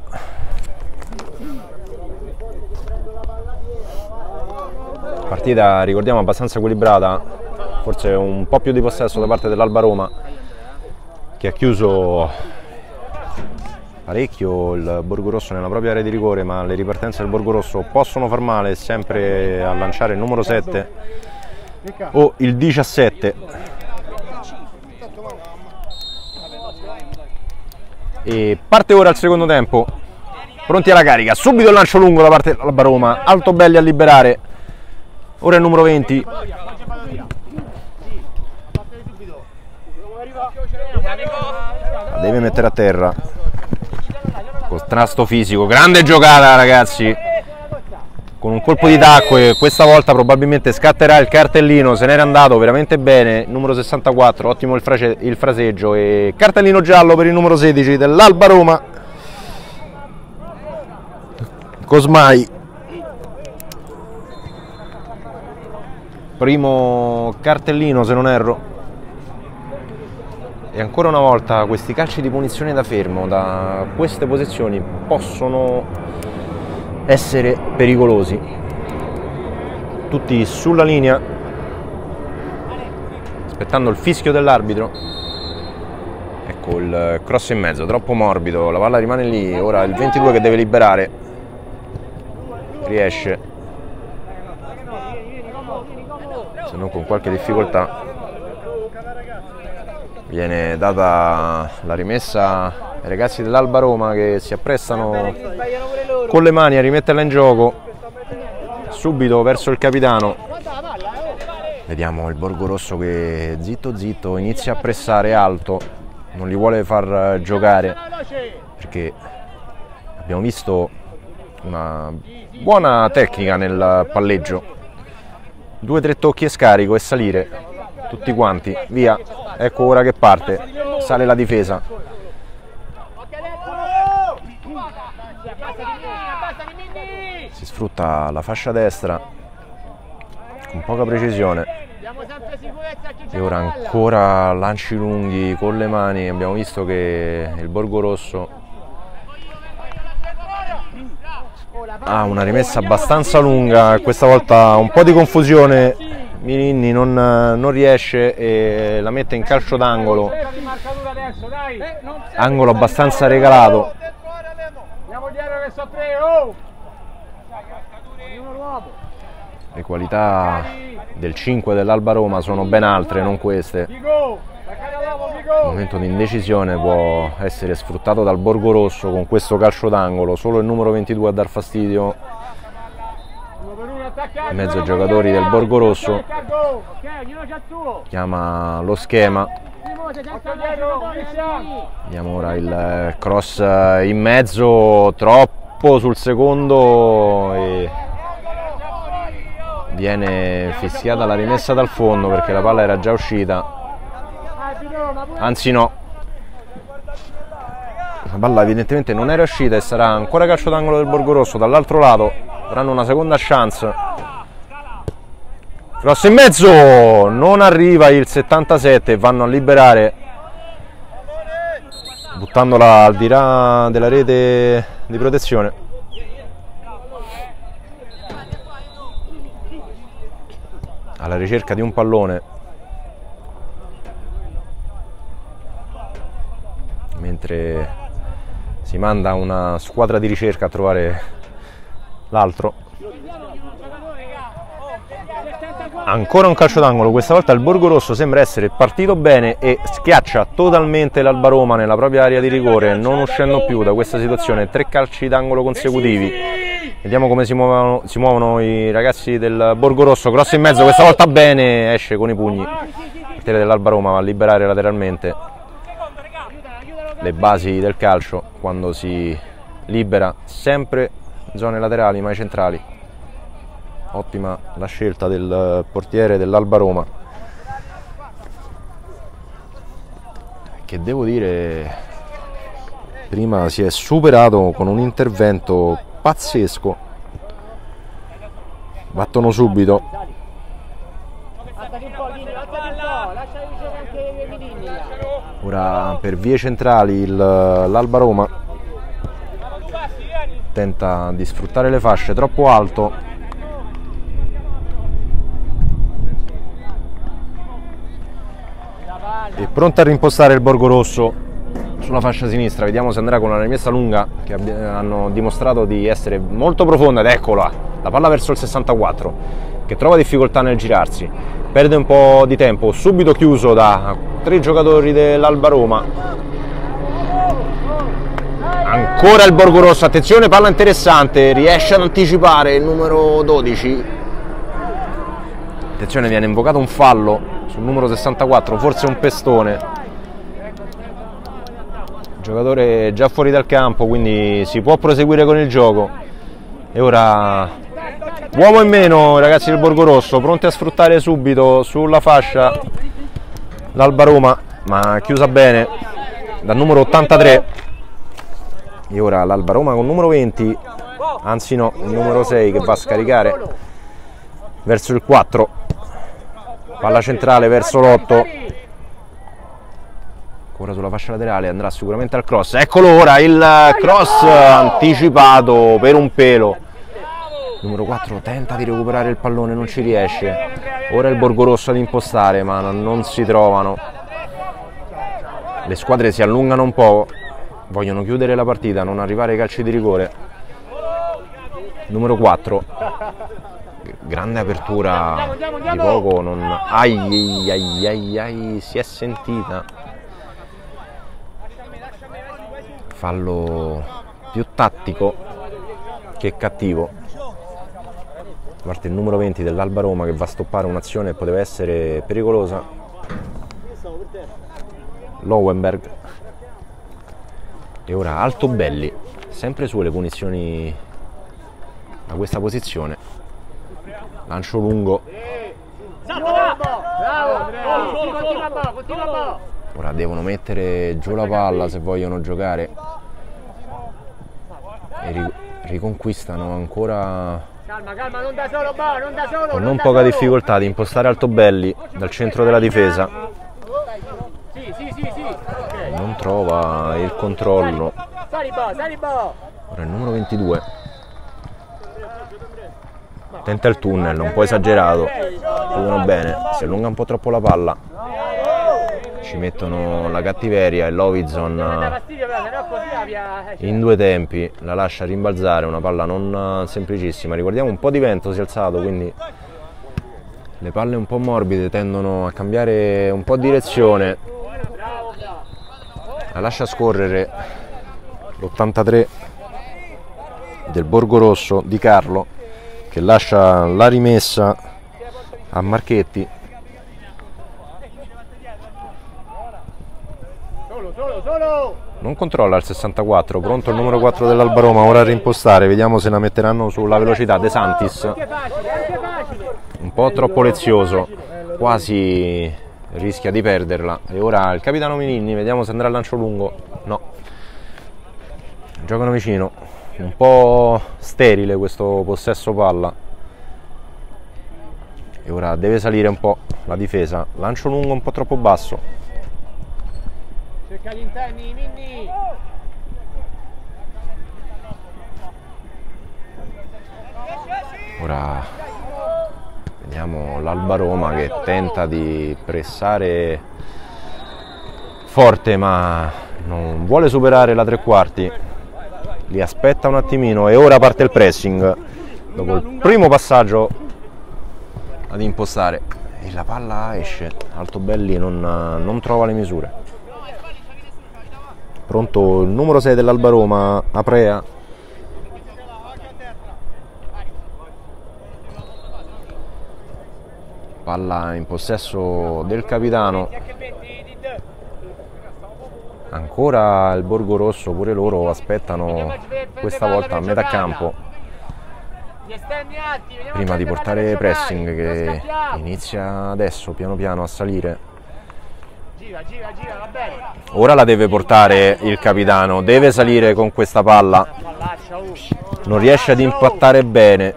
Partita, ricordiamo, abbastanza equilibrata, forse un po' più di possesso da parte dell'Alba Roma, che ha chiuso parecchio il Borgorosso nella propria area di rigore, ma le ripartenze del Borgorosso possono far male, sempre a lanciare il numero 7 o il 17. E parte ora il secondo tempo, pronti alla carica, subito il lancio lungo da parte dell'Alba Roma, Altobelli a liberare, ora il numero 20. La deve mettere a terra, contrasto fisico, grande giocata ragazzi, con un colpo di tacco, e questa volta probabilmente scatterà il cartellino. Se n'era andato veramente bene, numero 64, ottimo il fraseggio, e cartellino giallo per il numero 16 dell'Alba Roma, Cosmai. Primo cartellino se non erro, e ancora una volta questi calci di punizione da fermo da queste posizioni possono essere pericolosi. Tutti sulla linea, aspettando il fischio dell'arbitro. Ecco il cross in mezzo, troppo morbido, la palla rimane lì. Ora il 22 che deve liberare, riesce, se non con qualche difficoltà. Viene data la rimessa ai ragazzi dell'Alba Roma, che si apprestano con le mani a rimetterla in gioco, subito verso il capitano. Vediamo il Borgorosso che zitto zitto inizia a pressare alto, non li vuole far giocare. perché abbiamo visto una buona tecnica nel palleggio, 2-3 tocchi e scarico e salire tutti quanti, via. Ecco ora che parte, sale la difesa. Si sfrutta la fascia destra con poca precisione e ora ancora lanci lunghi con le mani. Abbiamo visto che il Borgorosso ha una rimessa abbastanza lunga, questa volta un po' di confusione, Mininni non riesce e la mette in calcio d'angolo, angolo abbastanza regalato. Le qualità del 5 dell'Alba Roma sono ben altre, non queste. Il momento di indecisione può essere sfruttato dal Borgorosso con questo calcio d'angolo, solo il numero 22 a dar fastidio. In mezzo ai giocatori del Borgorosso chiama lo schema. Vediamo ora il cross in mezzo, troppo sul secondo e viene fischiata la rimessa dal fondo perché la palla era già uscita. Anzi no, la palla evidentemente non era uscita e sarà ancora calcio d'angolo del Borgorosso. Dall'altro lato avranno una seconda chance. Cross in mezzo, non arriva il 77, vanno a liberare buttandola al di là della rete di protezione. Alla ricerca di un pallone, mentre si manda una squadra di ricerca a trovare l'altro. Ancora un calcio d'angolo, questa volta il Borgorosso sembra essere partito bene e schiaccia totalmente l'Alba Roma nella propria area di rigore, non uscendo più da questa situazione. 3 calci d'angolo consecutivi. Vediamo come si muovono i ragazzi del Borgorosso. Cross in mezzo, questa volta bene, esce con i pugni. Il portiere dell'Alba Roma va a liberare lateralmente le basi del calcio quando si libera, sempre zone laterali mai centrali. Ottima la scelta del portiere dell'Alba Roma, che devo dire prima si è superato con un intervento pazzesco. Battono subito. Ora per vie centrali l'Alba Roma tenta di sfruttare le fasce troppo alto. È pronto a rimpostare il Borgorosso sulla fascia sinistra. Vediamo se andrà con una rimessa lunga, che hanno dimostrato di essere molto profonda. Ed eccola, la palla verso il 64, che trova difficoltà nel girarsi, perde un po' di tempo, subito chiuso da 3 giocatori dell'Alba Roma. Ancora il Borgorosso, attenzione, palla interessante, riesce ad anticipare il numero 12. Attenzione, viene invocato un fallo sul numero 64, forse un pestone. Giocatore già fuori dal campo, quindi si può proseguire con il gioco. E ora uomo in meno, ragazzi del Borgorosso, pronti a sfruttare subito sulla fascia l'Alba Roma, ma chiusa bene dal numero 83. E ora l'Alba Roma con il numero 20, anzi no, il numero 6 che va a scaricare verso il 4. Palla centrale verso l'8, ancora sulla fascia laterale, andrà sicuramente al cross. Eccolo ora il cross anticipato per un pelo. Numero 4 tenta di recuperare il pallone, non ci riesce. Ora il Borgorosso ad impostare, ma non si trovano. Le squadre si allungano un po', vogliono chiudere la partita, non arrivare ai calci di rigore. Numero 4, grande apertura di poco, non... ai, si è sentita. Fallo più tattico che cattivo da parte il numero 20 dell'Alba Roma, che va a stoppare un'azione che poteva essere pericolosa. Lowenberg E ora Altobelli, sempre sulle punizioni da questa posizione. Lancio lungo. Ora devono mettere giù la palla se vogliono giocare. E riconquistano ancora Calma, non da solo, non da solo. con non poca difficoltà di impostare Altobelli dal centro della difesa. Sì. Non trova il controllo. Sali bo. Ora il numero 22 tenta il tunnel, un po' esagerato, chiudono bene, si allunga un po' troppo la palla, ci mettono la cattiveria e Lovizon in due tempi la lascia rimbalzare, una palla non semplicissima. Ricordiamo un po' di vento si è alzato, quindi le palle un po' morbide tendono a cambiare un po' direzione. La lascia scorrere l'83 del Borgorosso di Carlo, che lascia la rimessa a Marchetti. Solo. Non controlla il 64, pronto il numero 4 dell'Alba Roma, ora a reimpostare, vediamo se la metteranno sulla velocità. De Santis, un po' troppo lezioso, quasi rischia di perderla. E ora il capitano Mininni, vediamo se andrà al lancio lungo. No, giocano vicino, un po' sterile questo possesso palla. E ora deve salire un po' la difesa, lancio lungo un po' troppo basso. Cerca gli interni, Minni. Ora vediamo l'Alba Roma che tenta di pressare forte, ma non vuole superare la tre quarti, li aspetta un attimino e ora parte il pressing dopo il primo passaggio ad impostare e la palla esce. Altobelli non trova le misure. Pronto il numero 6 dell'Alba Roma, Aprea. Palla in possesso del capitano. Ancora il Borgorosso, pure loro aspettano questa volta a metà campo prima di portare pressing, che inizia adesso piano piano a salire. Gira, va bene. Ora la deve portare il capitano, deve salire con questa palla, non riesce ad impattare bene,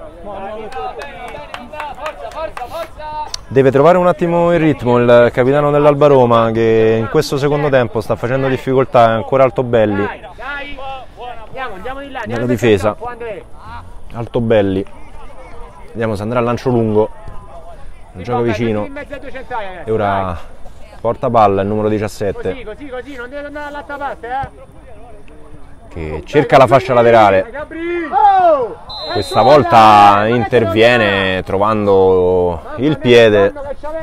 deve trovare un attimo il ritmo il capitano dell'Alba Roma, che in questo secondo tempo sta facendo difficoltà. È ancora Altobelli Andiamo di là, nella difesa. Altobelli, vediamo se andrà al lancio lungo, gioca vicino e ora porta palla il numero 17 Così, non deve andare dall'altra parte, che cerca la fascia laterale. Questa volta interviene trovando il piede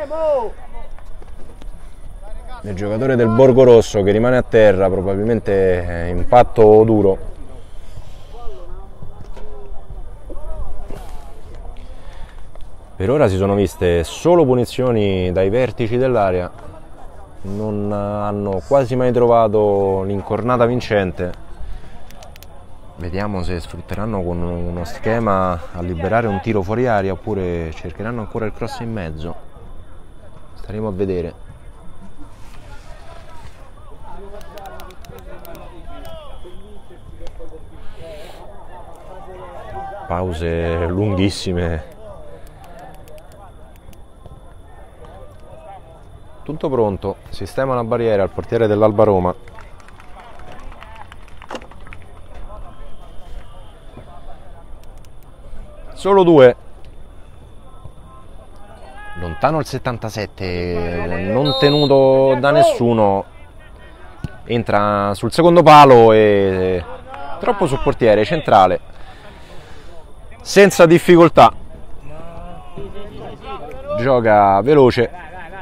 del giocatore del Borgorosso, che rimane a terra, probabilmente impatto duro. Per ora si sono viste solo punizioni dai vertici dell'area, non hanno quasi mai trovato l'incornata vincente. Vediamo se sfrutteranno con uno schema a liberare un tiro fuori aria oppure cercheranno ancora il cross in mezzo. Staremo a vedere. Pause lunghissime. Tutto pronto, sistema la barriera al portiere dell'Alba Roma. Solo due. Lontano il 77, non tenuto da nessuno. Entra sul secondo palo e troppo sul portiere centrale. Senza difficoltà. Gioca veloce.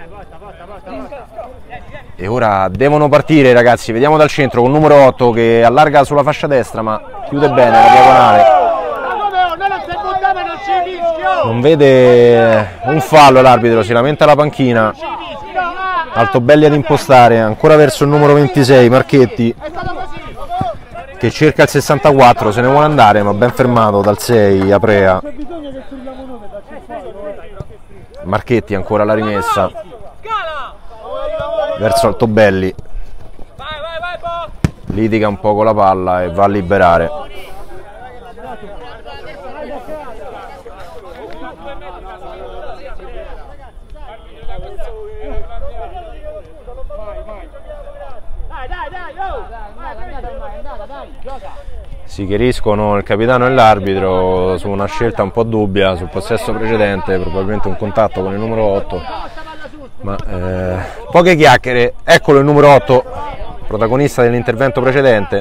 E ora devono partire, ragazzi. Vediamo dal centro con il numero 8 che allarga sulla fascia destra, ma chiude bene la diagonale. Non vede un fallo l'arbitro, si lamenta la panchina. Altobelli ad impostare, ancora verso il numero 26 Marchetti. che cerca il 64, se ne vuole andare ma ben fermato dal 6 Aprea. Marchetti ancora la rimessa verso Altobelli, litiga un po' con la palla e va a liberare. Si chiariscono il capitano e l'arbitro su una scelta un po' dubbia sul possesso precedente, probabilmente un contatto con il numero 8, ma poche chiacchiere. Eccolo il numero 8, protagonista dell'intervento precedente.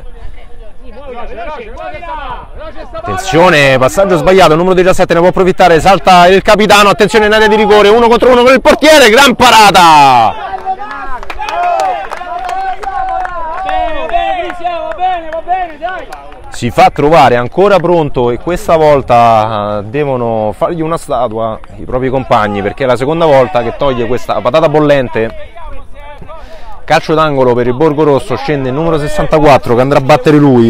Attenzione, passaggio sbagliato, il numero 17 ne può approfittare, salta il capitano, attenzione in area di rigore, 1 contro 1 con il portiere, gran parata! Si fa trovare ancora pronto e questa volta devono fargli una statua i propri compagni, perché è la seconda volta che toglie questa patata bollente. Calcio d'angolo per il Borgo Rosso, scende il numero 64 che andrà a battere lui.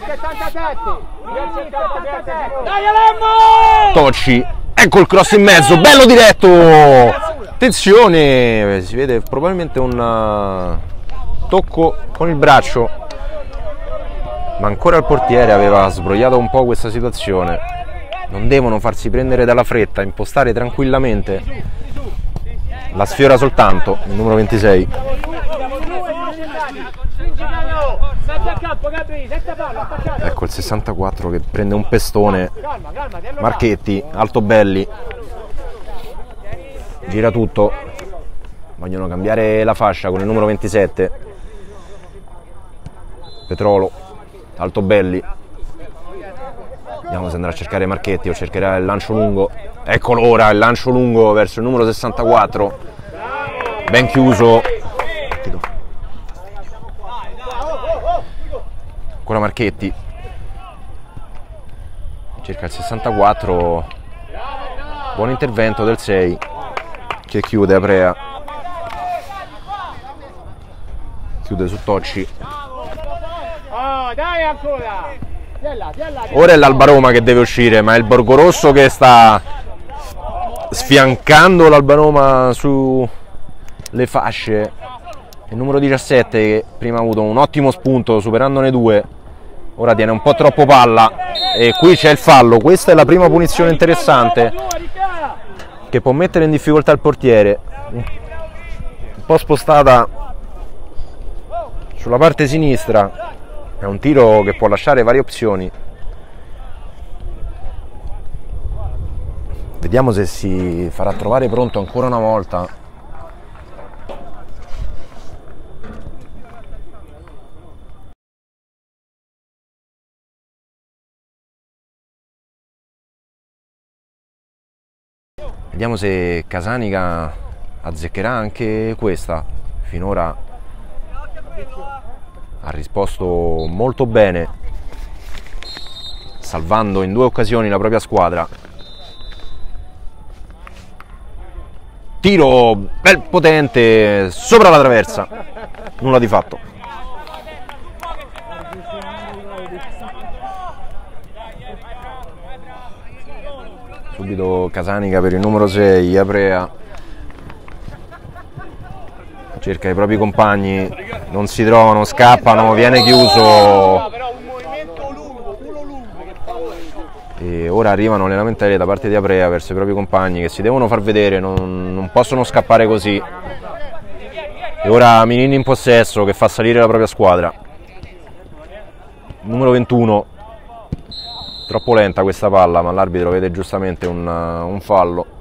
Tocci, ecco il cross in mezzo, bello diretto. Attenzione, si vede probabilmente un tocco con il braccio, ma ancora il portiere aveva sbrogliato un po' questa situazione. Non devono farsi prendere dalla fretta, impostare tranquillamente. La sfiora soltanto il numero 26. Ecco il 64 che prende un pestone. Marchetti, Altobelli, gira tutto. Vogliono cambiare la fascia con il numero 27. Petrolo, Altobelli, vediamo se andrà a cercare Marchetti o cercherà il lancio lungo. Eccolo ora il lancio lungo verso il numero 64, ben chiuso. Ancora Marchetti, cerca il 64, buon intervento del 6 che chiude Aprea, chiude su Tocci. Dai ancora! Ora è l'Alba Roma che deve uscire, ma è il Borgo Rosso che sta sfiancando l'Alba Roma sulle fasce. Il numero 17 che prima ha avuto un ottimo spunto superandone 2, ora tiene un po' troppo palla e qui c'è il fallo. Questa è la prima punizione interessante che può mettere in difficoltà il portiere, un po' spostata sulla parte sinistra. È un tiro che può lasciare varie opzioni. Vediamo se si farà trovare pronto ancora una volta. Vediamo se Casanica azzeccherà anche questa. Finora ha risposto molto bene, salvando in 2 occasioni la propria squadra. Tiro bel potente sopra la traversa, nulla di fatto. Subito Casanica per il numero 6, Aprea cerca i propri compagni, non si trovano, scappano, viene chiuso e ora arrivano le lamentele da parte di Aprea verso i propri compagni che si devono far vedere, non possono scappare così. E ora Minini in possesso che fa salire la propria squadra. Numero 21, troppo lenta questa palla, ma l'arbitro vede giustamente un fallo.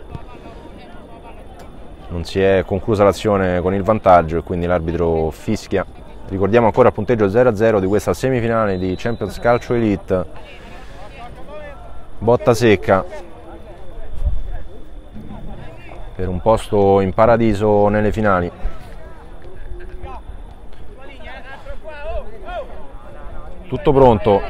Non si è conclusa l'azione con il vantaggio e quindi l'arbitro fischia. Ricordiamo ancora il punteggio 0-0 di questa semifinale di Champions Calcio Elite. Botta secca per un posto in paradiso nelle finali. Tutto pronto.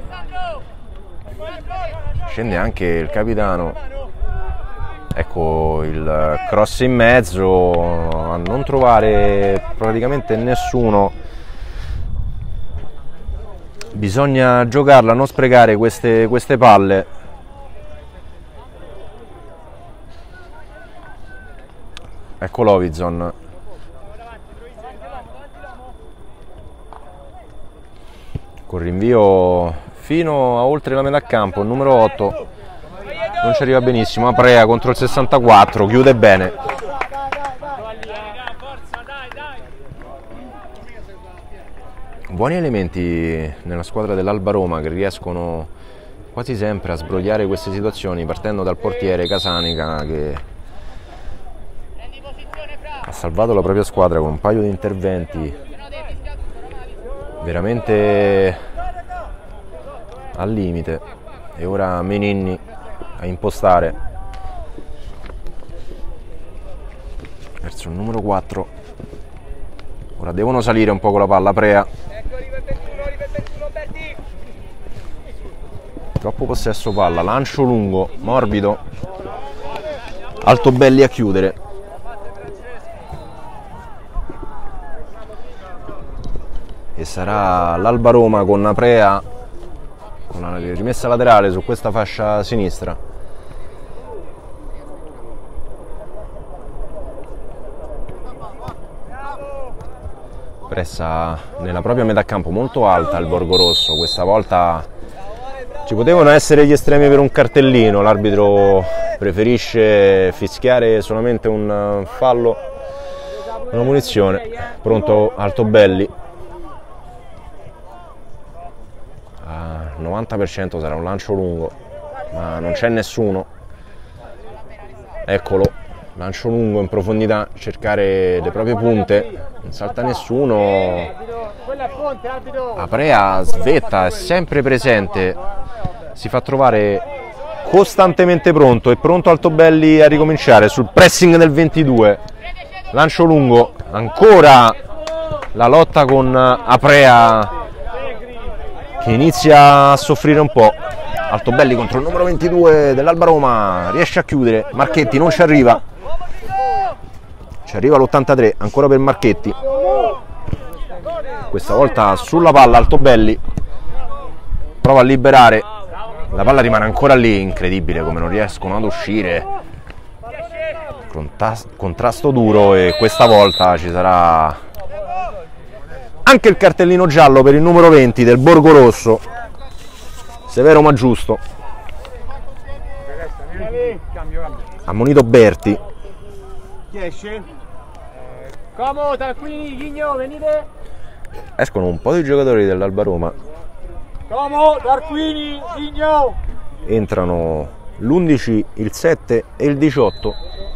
Scende anche il capitano. Ecco il cross in mezzo, a non trovare praticamente nessuno. bisogna giocarla, non sprecare queste palle. Ecco Lovizon. Con rinvio fino a oltre la metà campo, il numero 8 non ci arriva benissimo. Aprea contro il 64, chiude bene. Buoni elementi nella squadra dell'Alba Roma, che riescono quasi sempre a sbrogliare queste situazioni, partendo dal portiere Casanica, che ha salvato la propria squadra con un paio di interventi veramente al limite. E ora Meninni a impostare verso il numero 4. Ora devono salire un po' con la palla. Prea, troppo possesso palla, lancio lungo, morbido, Altobelli a chiudere. E sarà l'Alba Roma con Aprea con una rimessa laterale su questa fascia sinistra. Pressa nella propria metà campo molto alta il Borgorosso. Questa volta ci potevano essere gli estremi per un cartellino, l'arbitro preferisce fischiare solamente un fallo, una punizione. Pronto Altobelli. 90% sarà un lancio lungo, ma non c'è nessuno. Eccolo, lancio lungo in profondità, cercare le proprie punte, non salta nessuno. Aprea svetta, è sempre presente, si fa trovare costantemente pronto. È pronto Altobelli a ricominciare sul pressing del 22. Lancio lungo, ancora la lotta con Aprea, che inizia a soffrire un po'. Altobelli contro il numero 22 dell'Alba Roma, riesce a chiudere. Marchetti non ci arriva. Ci arriva l'83, ancora per Marchetti. Questa volta sulla palla Altobelli, prova a liberare. La palla rimane ancora lì, incredibile come non riescono ad uscire. Contrasto duro, e questa volta ci sarà anche il cartellino giallo per il numero 20 del Borgorosso, severo ma giusto. Ammonito Berti. Chi esce? Comodo, tranquilli, Ghigno, venite. Escono un po' di giocatori dell'Alba Roma. Comodo, Tarquini, Ghigno. Entrano l'11, il 7 e il 18.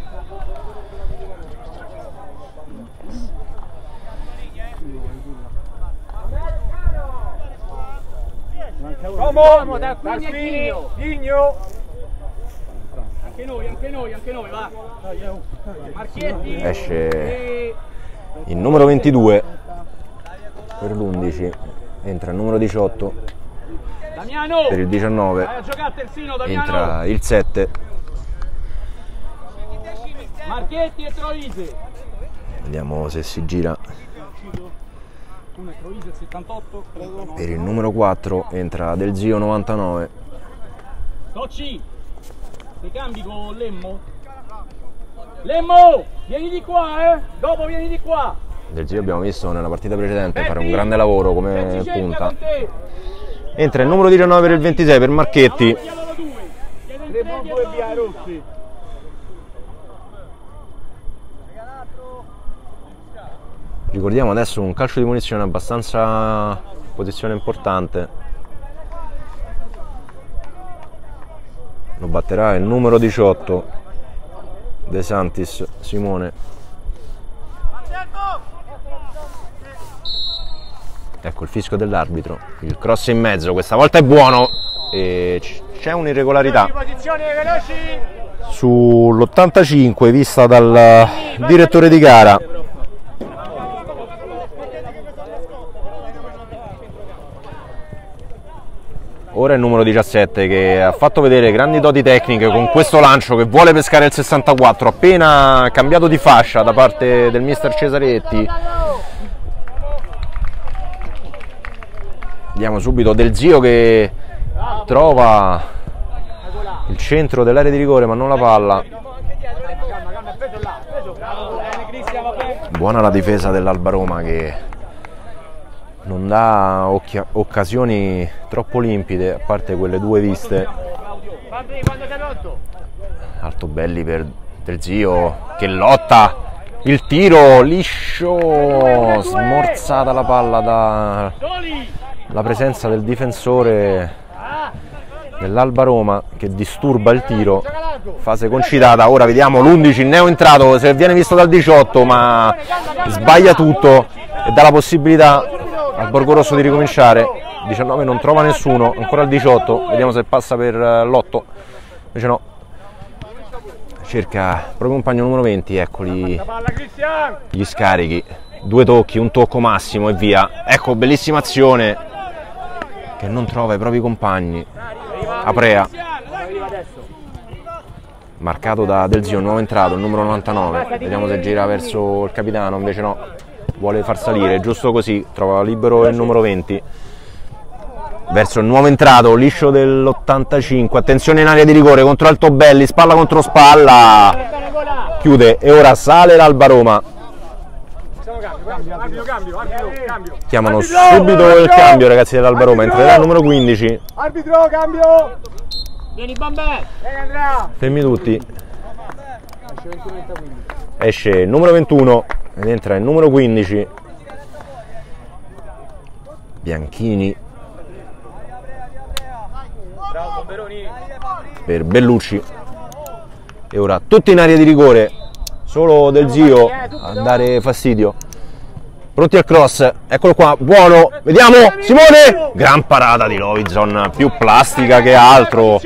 Comodo, Tarquini, Ghigno. Anche noi, va. Marchetti. Esce il numero 22 per l'11, entra il numero 18 Damiano. per il 19, Vai a giocare a terzino, Damiano. entra il 7. Marchetti e Troise. Vediamo se si gira. Uno è Troise, 78. Per il numero 4 entra Del Zio 99. Tocci, ti cambi con Lemmo? Lemmo, vieni di qua, dopo vieni di qua. Del Zio abbiamo visto nella partita precedente fare un grande lavoro come punta. Entra il numero 19 per il 26 per Marchetti. Ricordiamo adesso un calcio di punizione abbastanza posizione importante. Lo batterà il numero 18 De Santis Simone. Ecco il fischio dell'arbitro, il cross in mezzo, questa volta è buono e c'è un'irregolarità sull'85 vista dal direttore di gara. Ora è il numero 17 che ha fatto vedere grandi doti tecniche con questo lancio, che vuole pescare il 64, appena cambiato di fascia da parte del mister Cesaretti. Gli Vediamo subito Del Zio che trova il centro dell'area di rigore ma non la palla. Buona la difesa dell'Alba Roma che non dà occasioni troppo limpide, a parte quelle due viste. Altobelli per Del Zio che lotta, il tiro liscio, smorzata la palla dalla presenza del difensore dell'Alba Roma che disturba il tiro. Fase concitata, ora vediamo l'11 neoentrato, se viene visto dal 18 ma sbaglia tutto e dà la possibilità al Borgorosso di ricominciare. 19 non trova nessuno, ancora il 18, vediamo se passa per l'8, invece no, cerca proprio compagno numero 20, eccoli gli scarichi, 2 tocchi, un tocco massimo e via. Ecco, bellissima azione che non trova i propri compagni. Aprea marcato da Del Zio, nuovo entrato, il numero 99, vediamo se gira verso il capitano, invece no, vuole far salire, giusto così, trova libero il numero 20 verso il nuovo entrato, liscio dell'85, attenzione in area di rigore contro Altobelli, spalla contro spalla, chiude e ora sale l'Alba Roma. Chiamano subito il cambio, ragazzi dell'Alba Roma, entrerà il numero 15. Arbitro, cambio! Vieni Bambè! Fermi tutti. Esce il numero 21 ed entra il numero 15. Bianchini per Bellucci. E ora tutti in area di rigore, solo Del Zio a dare fastidio. Pronti al cross, eccolo qua, buono, vediamo, Simone! Gran parata di Lovizon, più plastica che altro.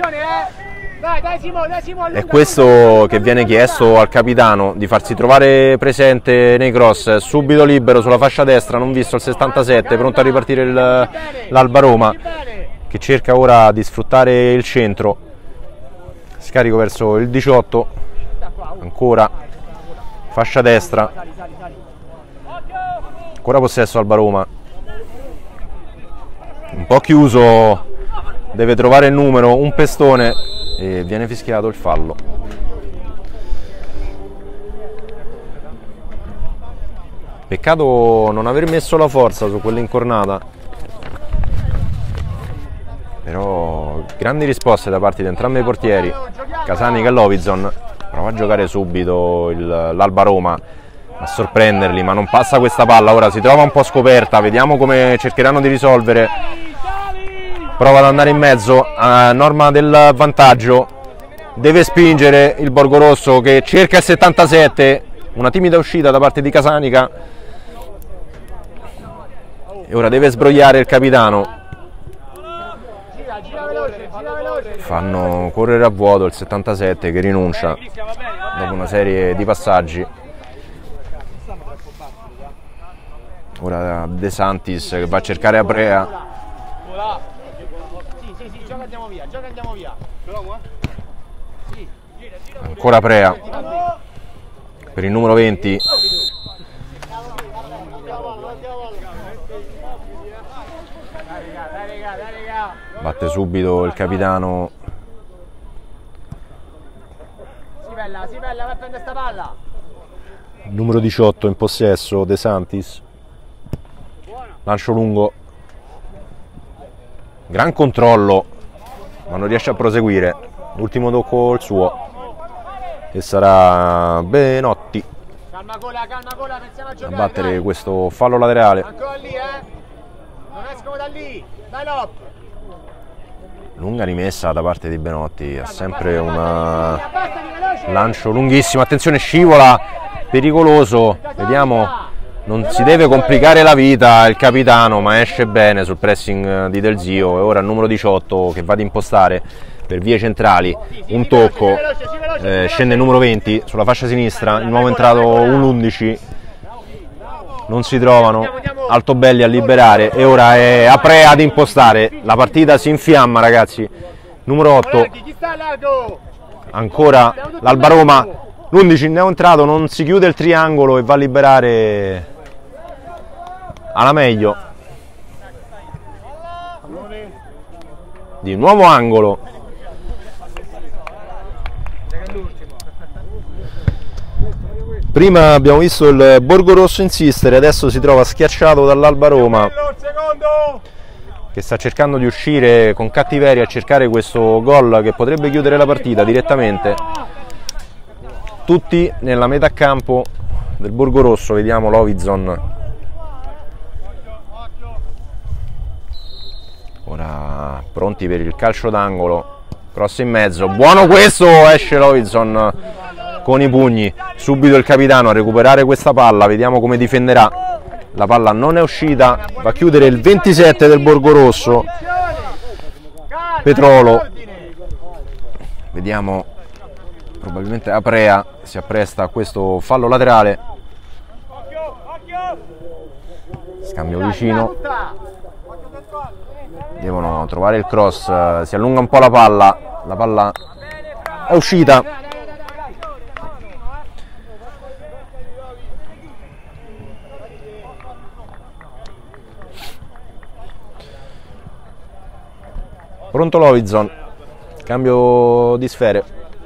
È questo che viene chiesto al capitano, di farsi trovare presente nei cross, subito libero sulla fascia destra, non visto il 67, pronto a ripartire l'Alba Roma, che cerca ora di sfruttare il centro. Scarico verso il 18, ancora, fascia destra. Ancora possesso Alba Roma, un po' chiuso, deve trovare il numero, un pestone e viene fischiato il fallo. Peccato non aver messo la forza su quell'incornata, però grandi risposte da parte di entrambi i portieri, Casanica e Lovizon. Prova a giocare subito l'Alba Roma a sorprenderli, ma non passa questa palla, ora si trova un po' scoperta, vediamo come cercheranno di risolvere. Prova ad andare in mezzo a norma del vantaggio, deve spingere il Borgorosso che cerca il 77, una timida uscita da parte di Casanica e ora deve sbrogliare il capitano. Fanno correre a vuoto il 77 che rinuncia dopo una serie di passaggi. Ora De Santis che va a cercare Aprea. Gioca andiamo via. Ancora Aprea per il numero 20. Batte subito il capitano. Si bella, va a prendere sta palla. Numero 18 in possesso, De Santis. Lancio lungo, gran controllo, ma non riesce a proseguire. Ultimo tocco il suo, che sarà Benotti Calma gola, pensiamo a a giocare. battere questo fallo laterale. Ancora lì, non escono da lì. Dai Lop. Lunga rimessa da parte di Benotti, ha sempre un lancio lunghissimo. Attenzione, scivola, pericoloso. Vediamo. Non si deve complicare la vita il capitano, ma esce bene sul pressing di Del Zio. E ora il numero 18 che va ad impostare per vie centrali, un tocco, scende il numero 20 sulla fascia sinistra, il nuovo entrato un 11, non si trovano, Altobelli a liberare e ora è Aprea ad impostare. La partita si infiamma, ragazzi. Numero 8, ancora l'Alba Roma, l'11 neoentrato, non si chiude il triangolo e va a liberare alla meglio. di nuovo angolo. Prima abbiamo visto il Borgorosso insistere, adesso si trova schiacciato dall'Alba Roma, che sta cercando di uscire con cattiveria a cercare questo gol che potrebbe chiudere la partita direttamente. Tutti nella metà campo del Borgorosso, vediamo Lovizon. Ora pronti per il calcio d'angolo, cross in mezzo, buono questo, esce Lovizon con i pugni, subito il capitano a recuperare questa palla, vediamo come difenderà. La palla non è uscita, va a chiudere il 27 del Borgorosso, Petrolo. Vediamo, probabilmente Aprea si appresta a questo fallo laterale. Scambio vicino, devono trovare il cross, si allunga un po' la palla è uscita. Pronto Lovizon, cambio di sfere.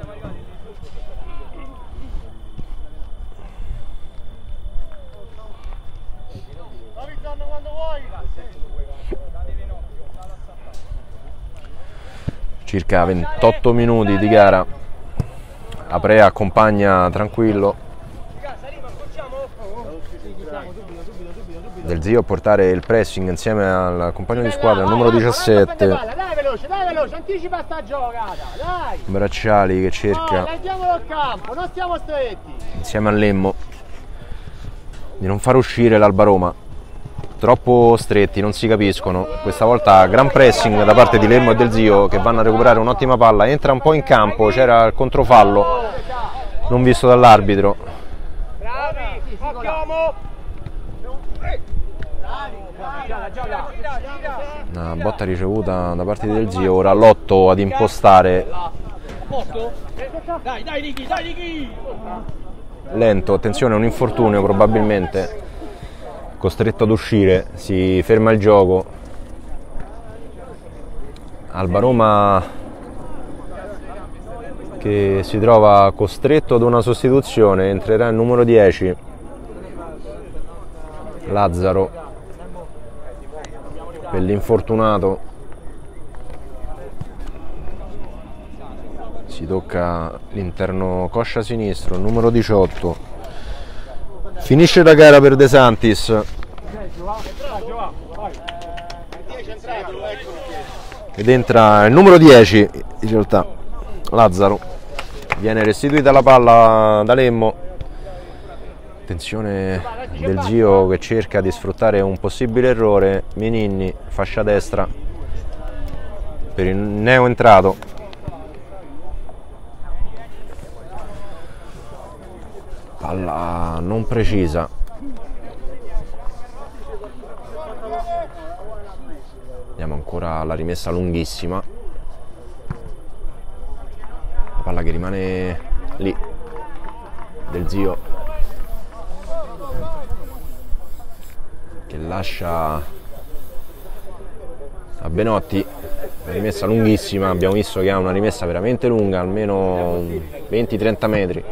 Circa 28 minuti di gara, Aprea accompagna tranquillo Del Zio a portare il pressing insieme al compagno di squadra, il numero 17. Dai veloce, anticipa sta giocata, dai! Bracciali che cerca, no, diamolo al campo, non stiamo stretti! insieme a Lemmo, di non far uscire l'Alba Roma. Troppo stretti, non si capiscono. Questa volta gran pressing da parte di Lemmo e Del Zio, che vanno a recuperare un'ottima palla. Entra un po' in campo, c'era il controfallo non visto dall'arbitro. Bravi, Una botta ricevuta da parte di Del Zio, ora Lotto ad impostare. Dai Ricky! Lento, attenzione, un infortunio probabilmente, costretto ad uscire, si ferma il gioco. Alba Roma che si trova costretto ad una sostituzione, entrerà il numero 10 Lazzaro per l'infortunato. Si tocca l'interno coscia sinistro, numero 18. Finisce la gara per De Santis ed entra il numero 10, in realtà Lazzaro. Viene restituita la palla da Lemmo. Attenzione Del Zio che cerca di sfruttare un possibile errore. Meninni, fascia destra per il neo entrato. Palla non precisa. Vediamo ancora la rimessa lunghissima. La palla che rimane lì. Del Zio che lascia a Benotti. Una rimessa lunghissima. Abbiamo visto che ha una rimessa veramente lunga, almeno 20-30 metri.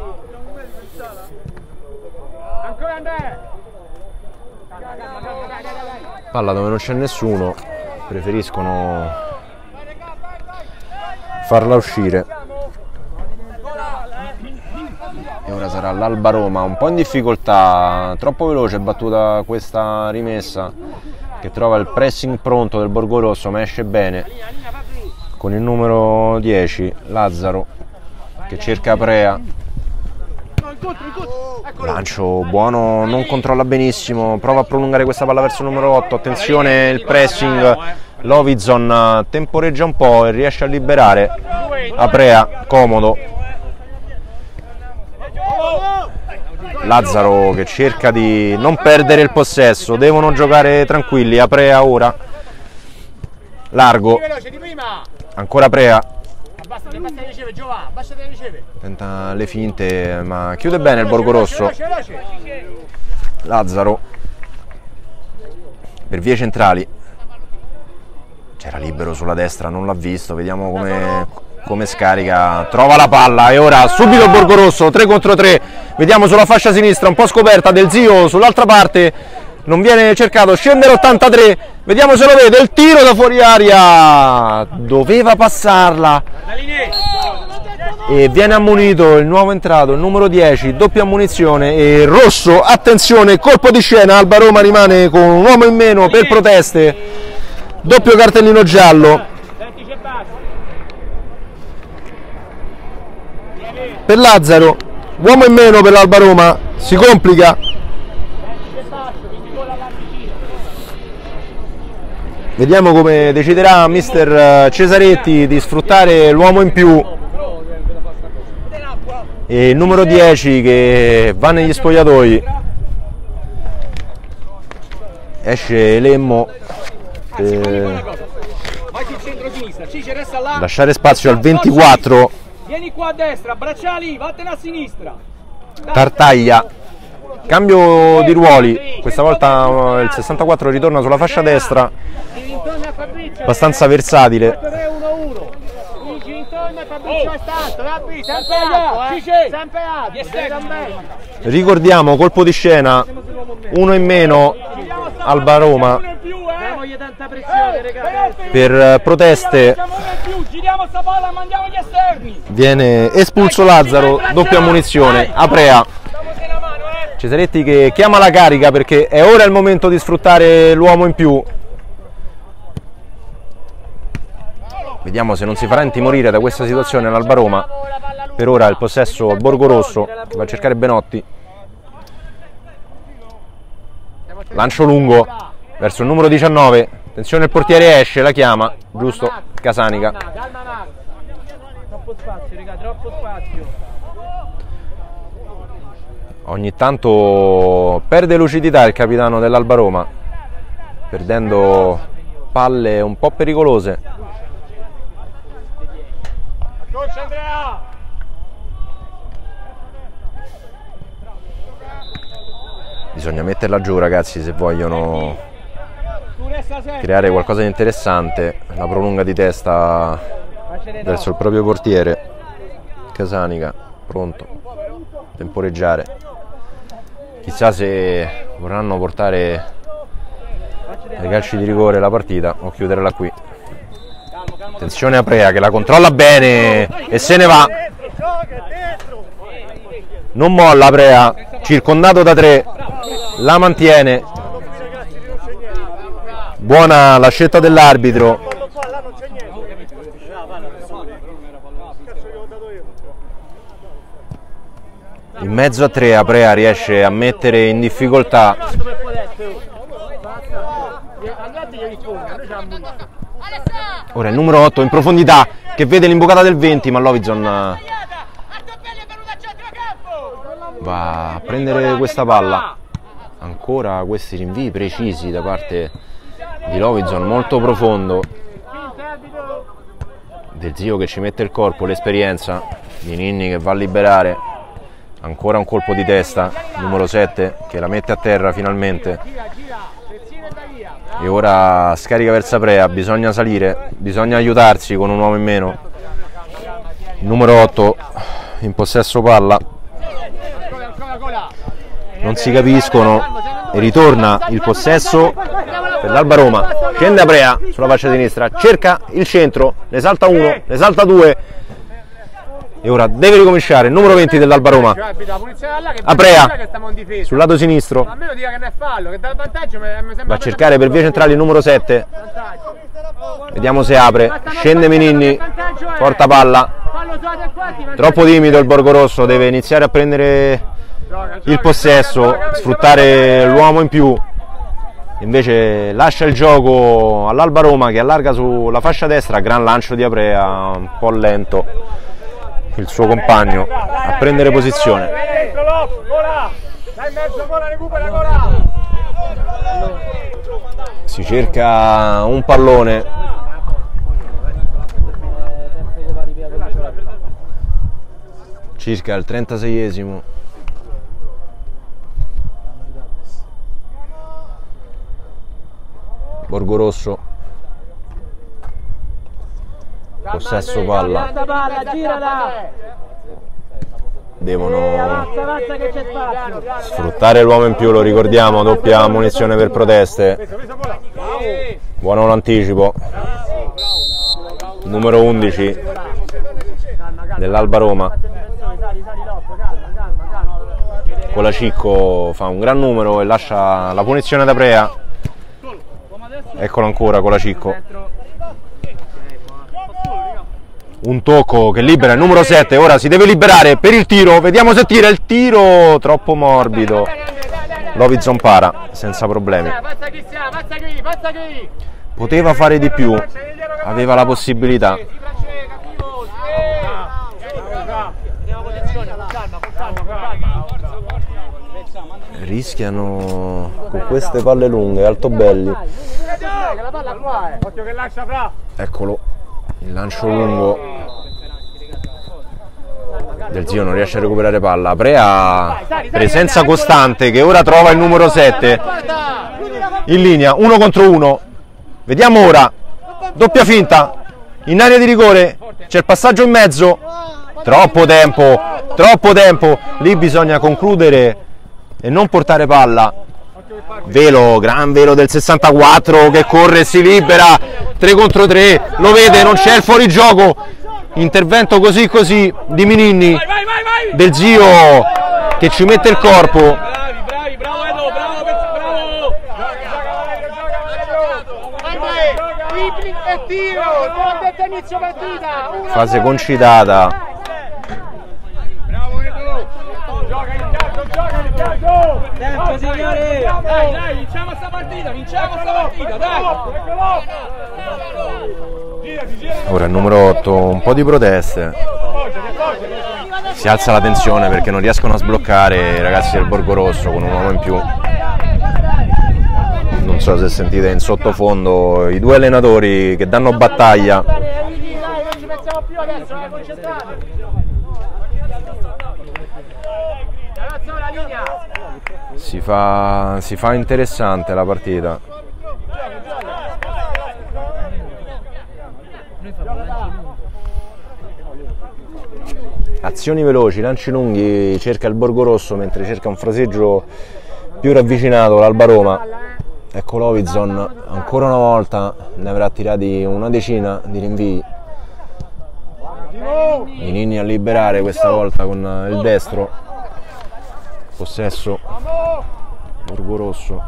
Palla dove non c'è nessuno, preferiscono farla uscire. E ora sarà l'Alba Roma un po' in difficoltà, troppo veloce è battuta questa rimessa, che trova il pressing pronto del Borgorosso, ma esce bene con il numero 10 Lazzaro che cerca Aprea. Lancio buono, non controlla benissimo, prova a prolungare questa palla verso il numero 8. Attenzione il pressing, Lovizon temporeggia un po' e riesce a liberare Aprea, comodo. Lazzaro che cerca di non perdere il possesso, devono giocare tranquilli. Aprea ora largo, ancora Aprea, tenta le finte ma chiude bene il Borgorosso. Lazzaro per vie centrali C'era libero sulla destra, non l'ha visto, vediamo come scarica, trova la palla e ora subito Borgorosso, 3 contro 3, vediamo sulla fascia sinistra, un po' scoperta Del Zio sull'altra parte, non viene cercato, scende l'83, vediamo se lo vede, il tiro da fuori aria, doveva passarla e viene ammonito il nuovo entrato, il numero 10, doppia ammonizione e rosso, attenzione, colpo di scena, Alba Roma rimane con un uomo in meno per proteste, doppio cartellino giallo per Lazzaro, uomo in meno per l'Alba Roma, si complica. Vediamo come deciderà mister Cesaretti di sfruttare l'uomo in più e il numero 10 che va negli spogliatoi. Esce Lemmo per lasciare spazio al 24. Vieni qua a destra, bracciali, vattene a sinistra. Tartaglia, cambio di ruoli, questa volta il 64 ritorna sulla fascia destra, abbastanza versatile. Ricordiamo, colpo di scena, uno in meno, Alba Roma per proteste. Viene espulso Lazzaro, doppia ammonizione, Aprea. Cesaretti che chiama la carica perché è ora il momento di sfruttare l'uomo in più. Vediamo se non si farà intimorire da questa situazione l'Alba Roma. Per ora il possesso a Borgorosso, che va a cercare Benotti. Lancio lungo verso il numero 19. Attenzione, il portiere esce, la chiama, giusto? Casanica. Troppo spazio, raga, troppo spazio. Ogni tanto perde lucidità il capitano dell'Alba Roma, perdendo palle un po' pericolose. Bisogna metterla giù, ragazzi, se vogliono creare qualcosa di interessante. La prolunga di testa verso il proprio portiere. Casanica, pronto a temporeggiare. Chissà se vorranno portare ai calci di rigore la partita o chiuderla qui. Attenzione Aprea che la controlla bene e se ne va. Non molla Aprea, circondato da 3, la mantiene. Buona la scelta dell'arbitro. In mezzo a 3 Aprea riesce a mettere in difficoltà. Ora il numero 8 in profondità che vede l'imbucata del 20, ma Lovizon va a prendere questa palla. Ancora questi rinvii precisi da parte di Lovizon, molto profondo. Del Zio che ci mette il corpo, l'esperienza di Ninni che va a liberare. Ancora un colpo di testa, numero 7 che la mette a terra finalmente. E ora scarica verso Aprea, bisogna salire, bisogna aiutarsi con un uomo in meno. Il numero 8 in possesso palla. Non si capiscono e ritorna il possesso per l'Alba Roma. Scende Aprea sulla fascia sinistra, cerca il centro, ne salta 1, ne salta 2. E ora deve ricominciare il numero 20 dell'Alba Roma. Aprea sul lato sinistro va a cercare per vie centrali il numero 7. Vediamo se apre, scende Meninni, porta palla, troppo timido il Borgorosso, deve iniziare a prendere il possesso, sfruttare l'uomo in più. Invece lascia il gioco all'Alba Roma che allarga sulla fascia destra, gran lancio di Aprea, un po' lento il suo compagno a prendere posizione. Si cerca un pallone. Circa il 36esimo. Borgorosso possesso palla, devono sfruttare l'uomo in più, lo ricordiamo, doppia munizione per proteste. Buono l'anticipo, numero 11 dell'Alba Roma. Colacicco fa un gran numero e lascia la punizione da Prea. Eccolo ancora Colacicco. Un tocco che libera il numero 7, ora si deve liberare per il tiro, vediamo se tira, il tiro troppo morbido. Lovizon para senza problemi. Poteva fare di più, aveva la possibilità. Rischiano con queste palle lunghe, Altobelli. Eccolo, il lancio lungo Del Zio, non riesce a recuperare palla. Prea, presenza costante, che ora trova il numero 7 in linea, 1 contro 1. Vediamo ora, doppia finta in area di rigore, c'è il passaggio in mezzo. Troppo tempo, lì bisogna concludere e non portare palla. Velo, gran velo del 64 che corre e si libera, 3 contro 3, lo vede, non c'è il fuorigioco. Intervento così di Mininni, Del Zio che ci mette il corpo. Bravo Edo, bravo. Fase concitata. Tempo signori! Dai, vinciamo sta partita, dai! Ora il numero 8, un po' di proteste. Si alza la tensione perché non riescono a sbloccare i ragazzi del Borgo Rosso con un uomo in più. Non so se sentite in sottofondo i due allenatori che danno battaglia. Si fa interessante la partita. Azioni veloci, lanci lunghi, cerca il Borgo Rosso mentre cerca un fraseggio più ravvicinato l'Alba Roma. Ecco Lovizon, ancora una volta ne avrà tirati una decina di rinvii. Mininni a liberare questa volta con il destro. Possesso Borgo Rosso.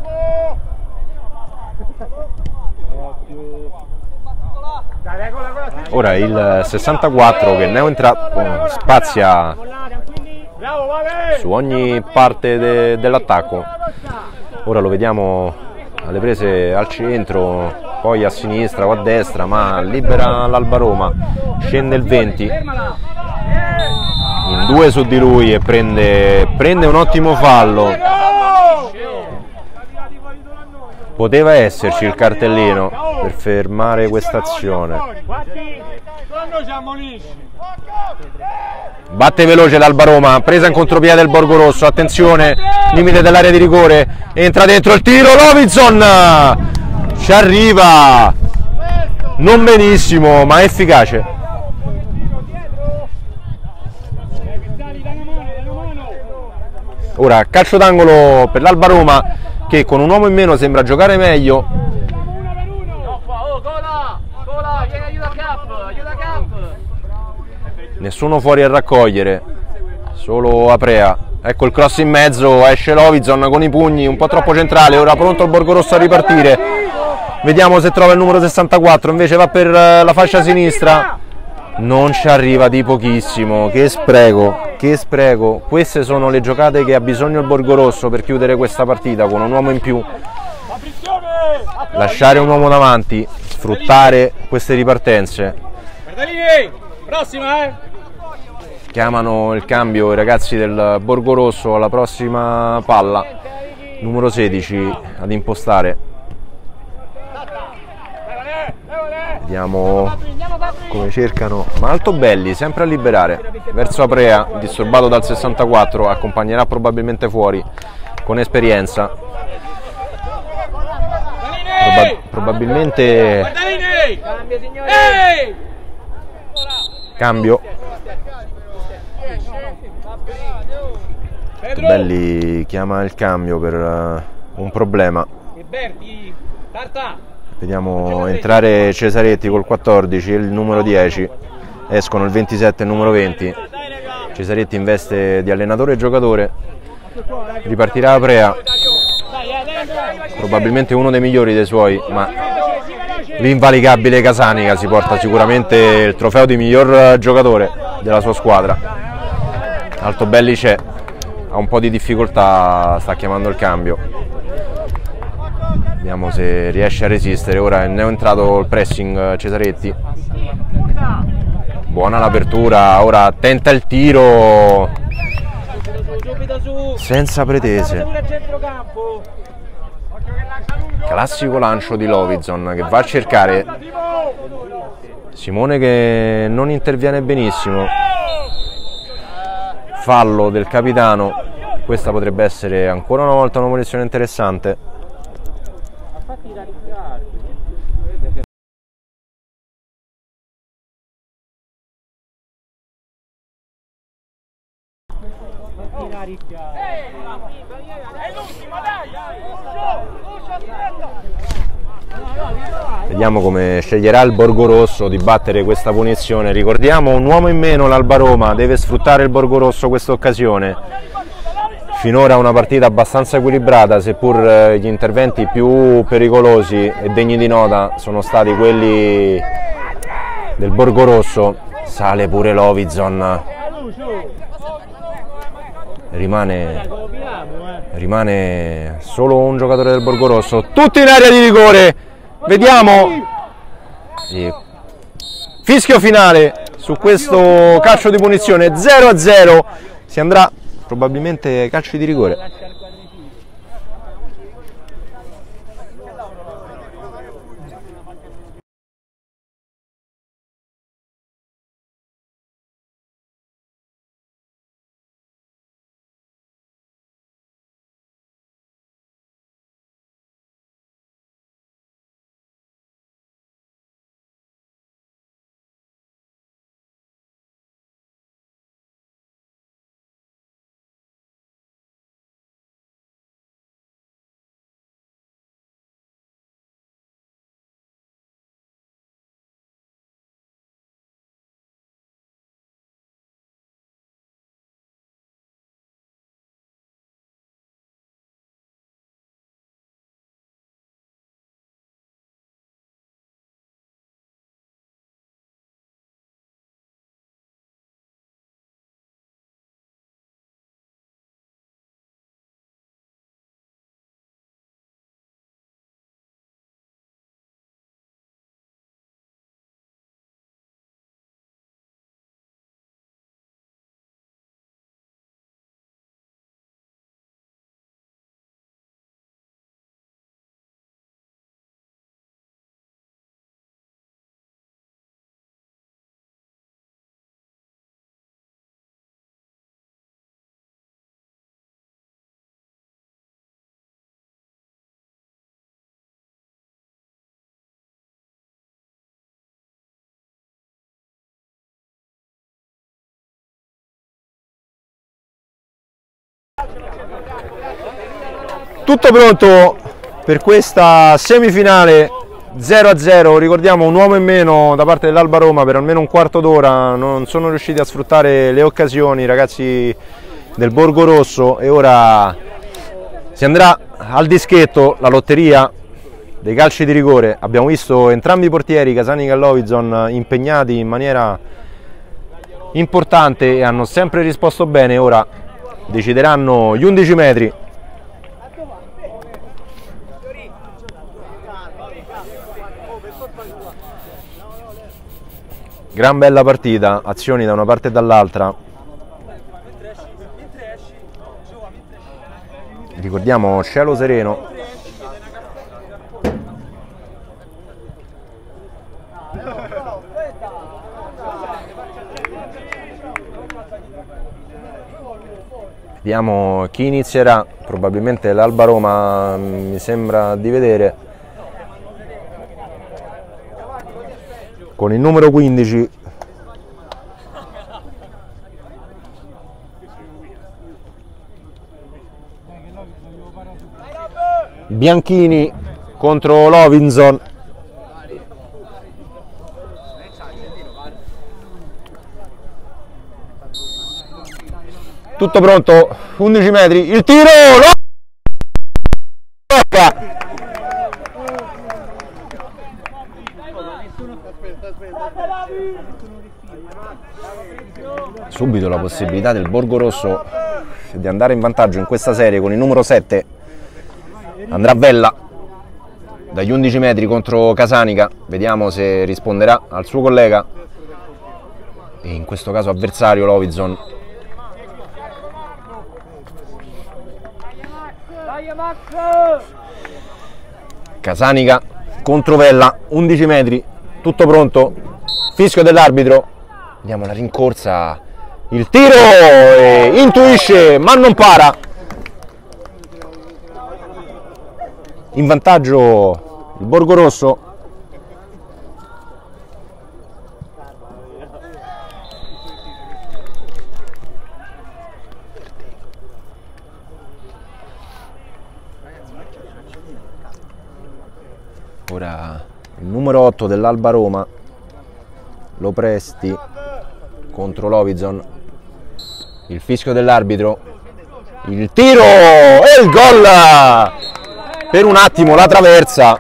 Ora il 64 che spazia su ogni parte dell'attacco. Ora lo vediamo alle prese al centro, poi a sinistra o a destra, ma libera l'Alba Roma. Scende il 20 in 2 su di lui e prende un ottimo fallo. Poteva esserci il cartellino per fermare questa azione. Batte veloce l'Alba Roma, presa in contropiede del Borgo Rosso, attenzione, limite dell'area di rigore, entra dentro il tiro, Lovizon ci arriva, non benissimo ma efficace. Ora calcio d'angolo per l'Alba Roma che con un uomo in meno sembra giocare meglio. Nessuno fuori a raccogliere, solo Aprea. Ecco il cross in mezzo, esce Lovizon con i pugni, un po' troppo centrale, ora pronto il Borgo Rosso a ripartire. Vediamo se trova il numero 64, invece va per la fascia sinistra. Non ci arriva di pochissimo, che spreco. Queste sono le giocate che ha bisogno il Borgo Rosso per chiudere questa partita con un uomo in più. Lasciare un uomo davanti, sfruttare queste ripartenze. Prossima, Chiamano il cambio i ragazzi del Borgo Rosso alla prossima palla. Numero 16 ad impostare. Vediamo come cercano, ma Altobelli sempre a liberare verso Aprea, disturbato dal 64, accompagnerà probabilmente fuori con esperienza. Probabilmente Cambio. Belli chiama il cambio per un problema. Vediamo entrare Cesaretti col 14 e il numero 10. Escono il 27 e il numero 20. Cesaretti in veste di allenatore e giocatore. Ripartirà Aprea. Probabilmente uno dei migliori dei suoi, ma l'invalicabile Casanica si porta sicuramente il trofeo di miglior giocatore della sua squadra. Altobelli c'è, ha un po' di difficoltà, sta chiamando il cambio. Vediamo se riesce a resistere. Ora è entrato il pressing Cesaretti. Buona l'apertura, ora tenta il tiro senza pretese. Classico lancio di Lovizon che va a cercare Simone, che non interviene benissimo. Fallo del capitano. Questa potrebbe essere ancora una volta una punizione interessante. Vediamo come sceglierà il Borgorosso di battere questa punizione. Ricordiamo, un uomo in meno l'Alba Roma, deve sfruttare il Borgorosso questa occasione. Finora una partita abbastanza equilibrata, seppur gli interventi più pericolosi e degni di nota sono stati quelli del Borgorosso. Sale pure Lovizon. Rimane solo un giocatore del Borgorosso. Tutti in area di rigore. Vediamo. Fischio finale su questo calcio di punizione. 0-0. Si andrà probabilmente ai calci di rigore. Tutto pronto per questa semifinale 0-0. Ricordiamo, un uomo in meno da parte dell'Alba Roma per almeno un quarto d'ora. Non sono riusciti a sfruttare le occasioni i ragazzi del Borgorosso e ora si andrà al dischetto, la lotteria dei calci di rigore. Abbiamo visto entrambi i portieri, Casanica e Lovizon, impegnati in maniera importante e hanno sempre risposto bene. Ora decideranno gli 11 metri. Gran bella partita, azioni da una parte e dall'altra. Ricordiamo, cielo sereno. Vediamo chi inizierà, probabilmente l'Alba Roma, mi sembra di vedere, con il numero 15, Bianchini contro Lovinson. Tutto pronto, 11 metri, il tiro! Subito la possibilità del Borgo Rosso di andare in vantaggio in questa serie con il numero 7, andrà Vella dagli 11 metri contro Casanica. Vediamo se risponderà al suo collega e in questo caso avversario Lovinson. Casanica contro Vella, 11 metri, tutto pronto, fischio dell'arbitro, vediamo la rincorsa, il tiro, intuisce ma non para, in vantaggio il Borgo Rosso. Ora il numero 8 dell'Alba Roma, Lopresti contro Lovinson, il fischio dell'arbitro, il tiro e il gol! Per un attimo la traversa.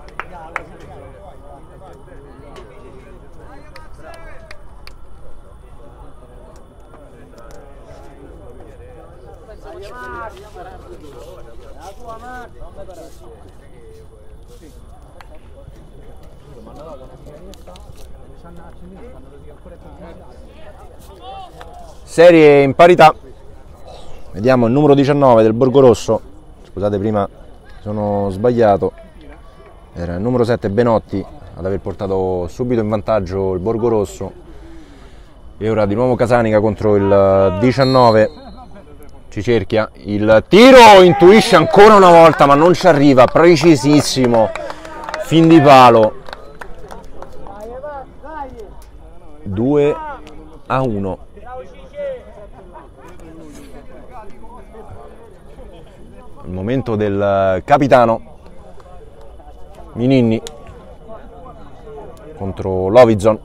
Serie in parità, vediamo il numero 19 del Borgo Rosso, scusate prima sono sbagliato, era il numero 7 Benotti ad aver portato subito in vantaggio il Borgo Rosso, e ora di nuovo Casanica contro il 19, ci cerchia, il tiro, intuisce ancora una volta ma non ci arriva, precisissimo, fin di palo, 2-1. Il momento del capitano Mininni contro Lovinson.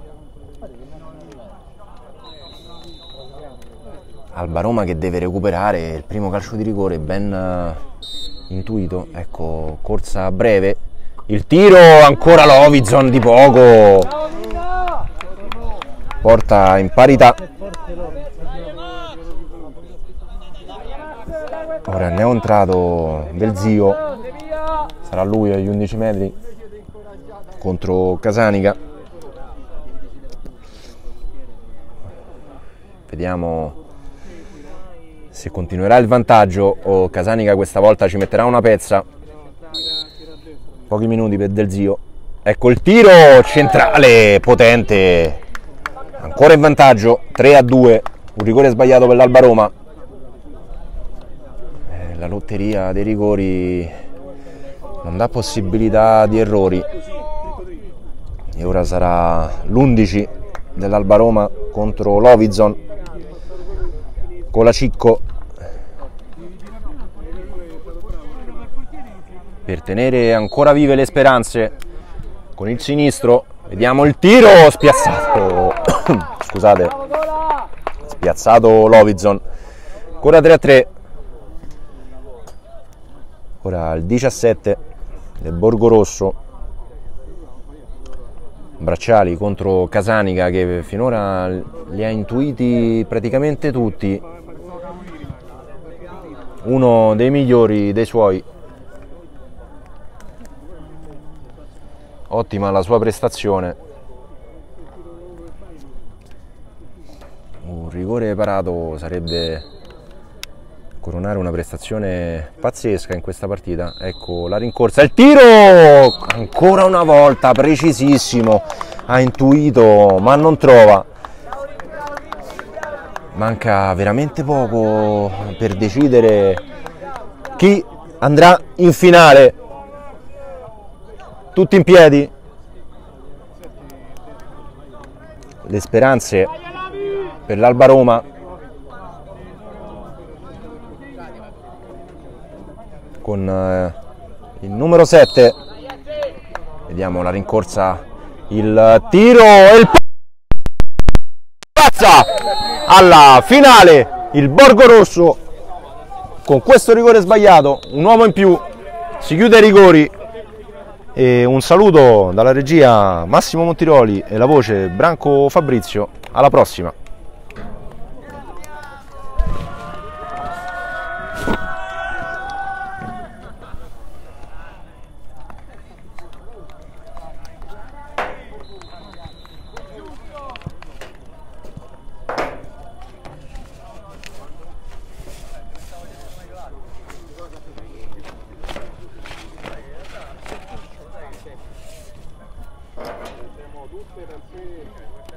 Alba Roma che deve recuperare il primo calcio di rigore, ben intuito, ecco, corsa breve, il tiro, ancora Lovinson di poco, porta in parità. Ora il neoentrato del Zio, sarà lui agli 11 metri contro Casanica. Vediamo se continuerà il vantaggio o Casanica questa volta ci metterà una pezza. Pochi minuti per Del Zio. Ecco il tiro centrale potente, ancora in vantaggio, 3-2, un rigore sbagliato per l'Alba Roma. La lotteria dei rigori non dà possibilità di errori e ora sarà l'11 dell'Alba Roma contro Lovinson, Colacicco per tenere ancora vive le speranze con il sinistro. Vediamo il tiro, spiazzato scusate, spiazzato Lovinson, ancora 3-3. Ora il 17 del Borgo Rosso, Bracciali contro Casanica che finora li ha intuiti praticamente tutti, uno dei migliori dei suoi, ottima la sua prestazione, un rigore parato sarebbe coronare una prestazione pazzesca in questa partita. Ecco la rincorsa, il tiro, ancora una volta precisissimo, ha intuito ma non trova, manca veramente poco per decidere chi andrà in finale. Tutti in piedi, le speranze per l'Alba Roma con il numero 7. Vediamo la rincorsa, il tiro e il pazza alla finale. Il Borgo Rosso con questo rigore sbagliato, un uomo in più, si chiude ai rigori. E un saluto dalla regia Massimo Montiroli e la voce Branco Fabrizio. Alla prossima. Tutte per sé.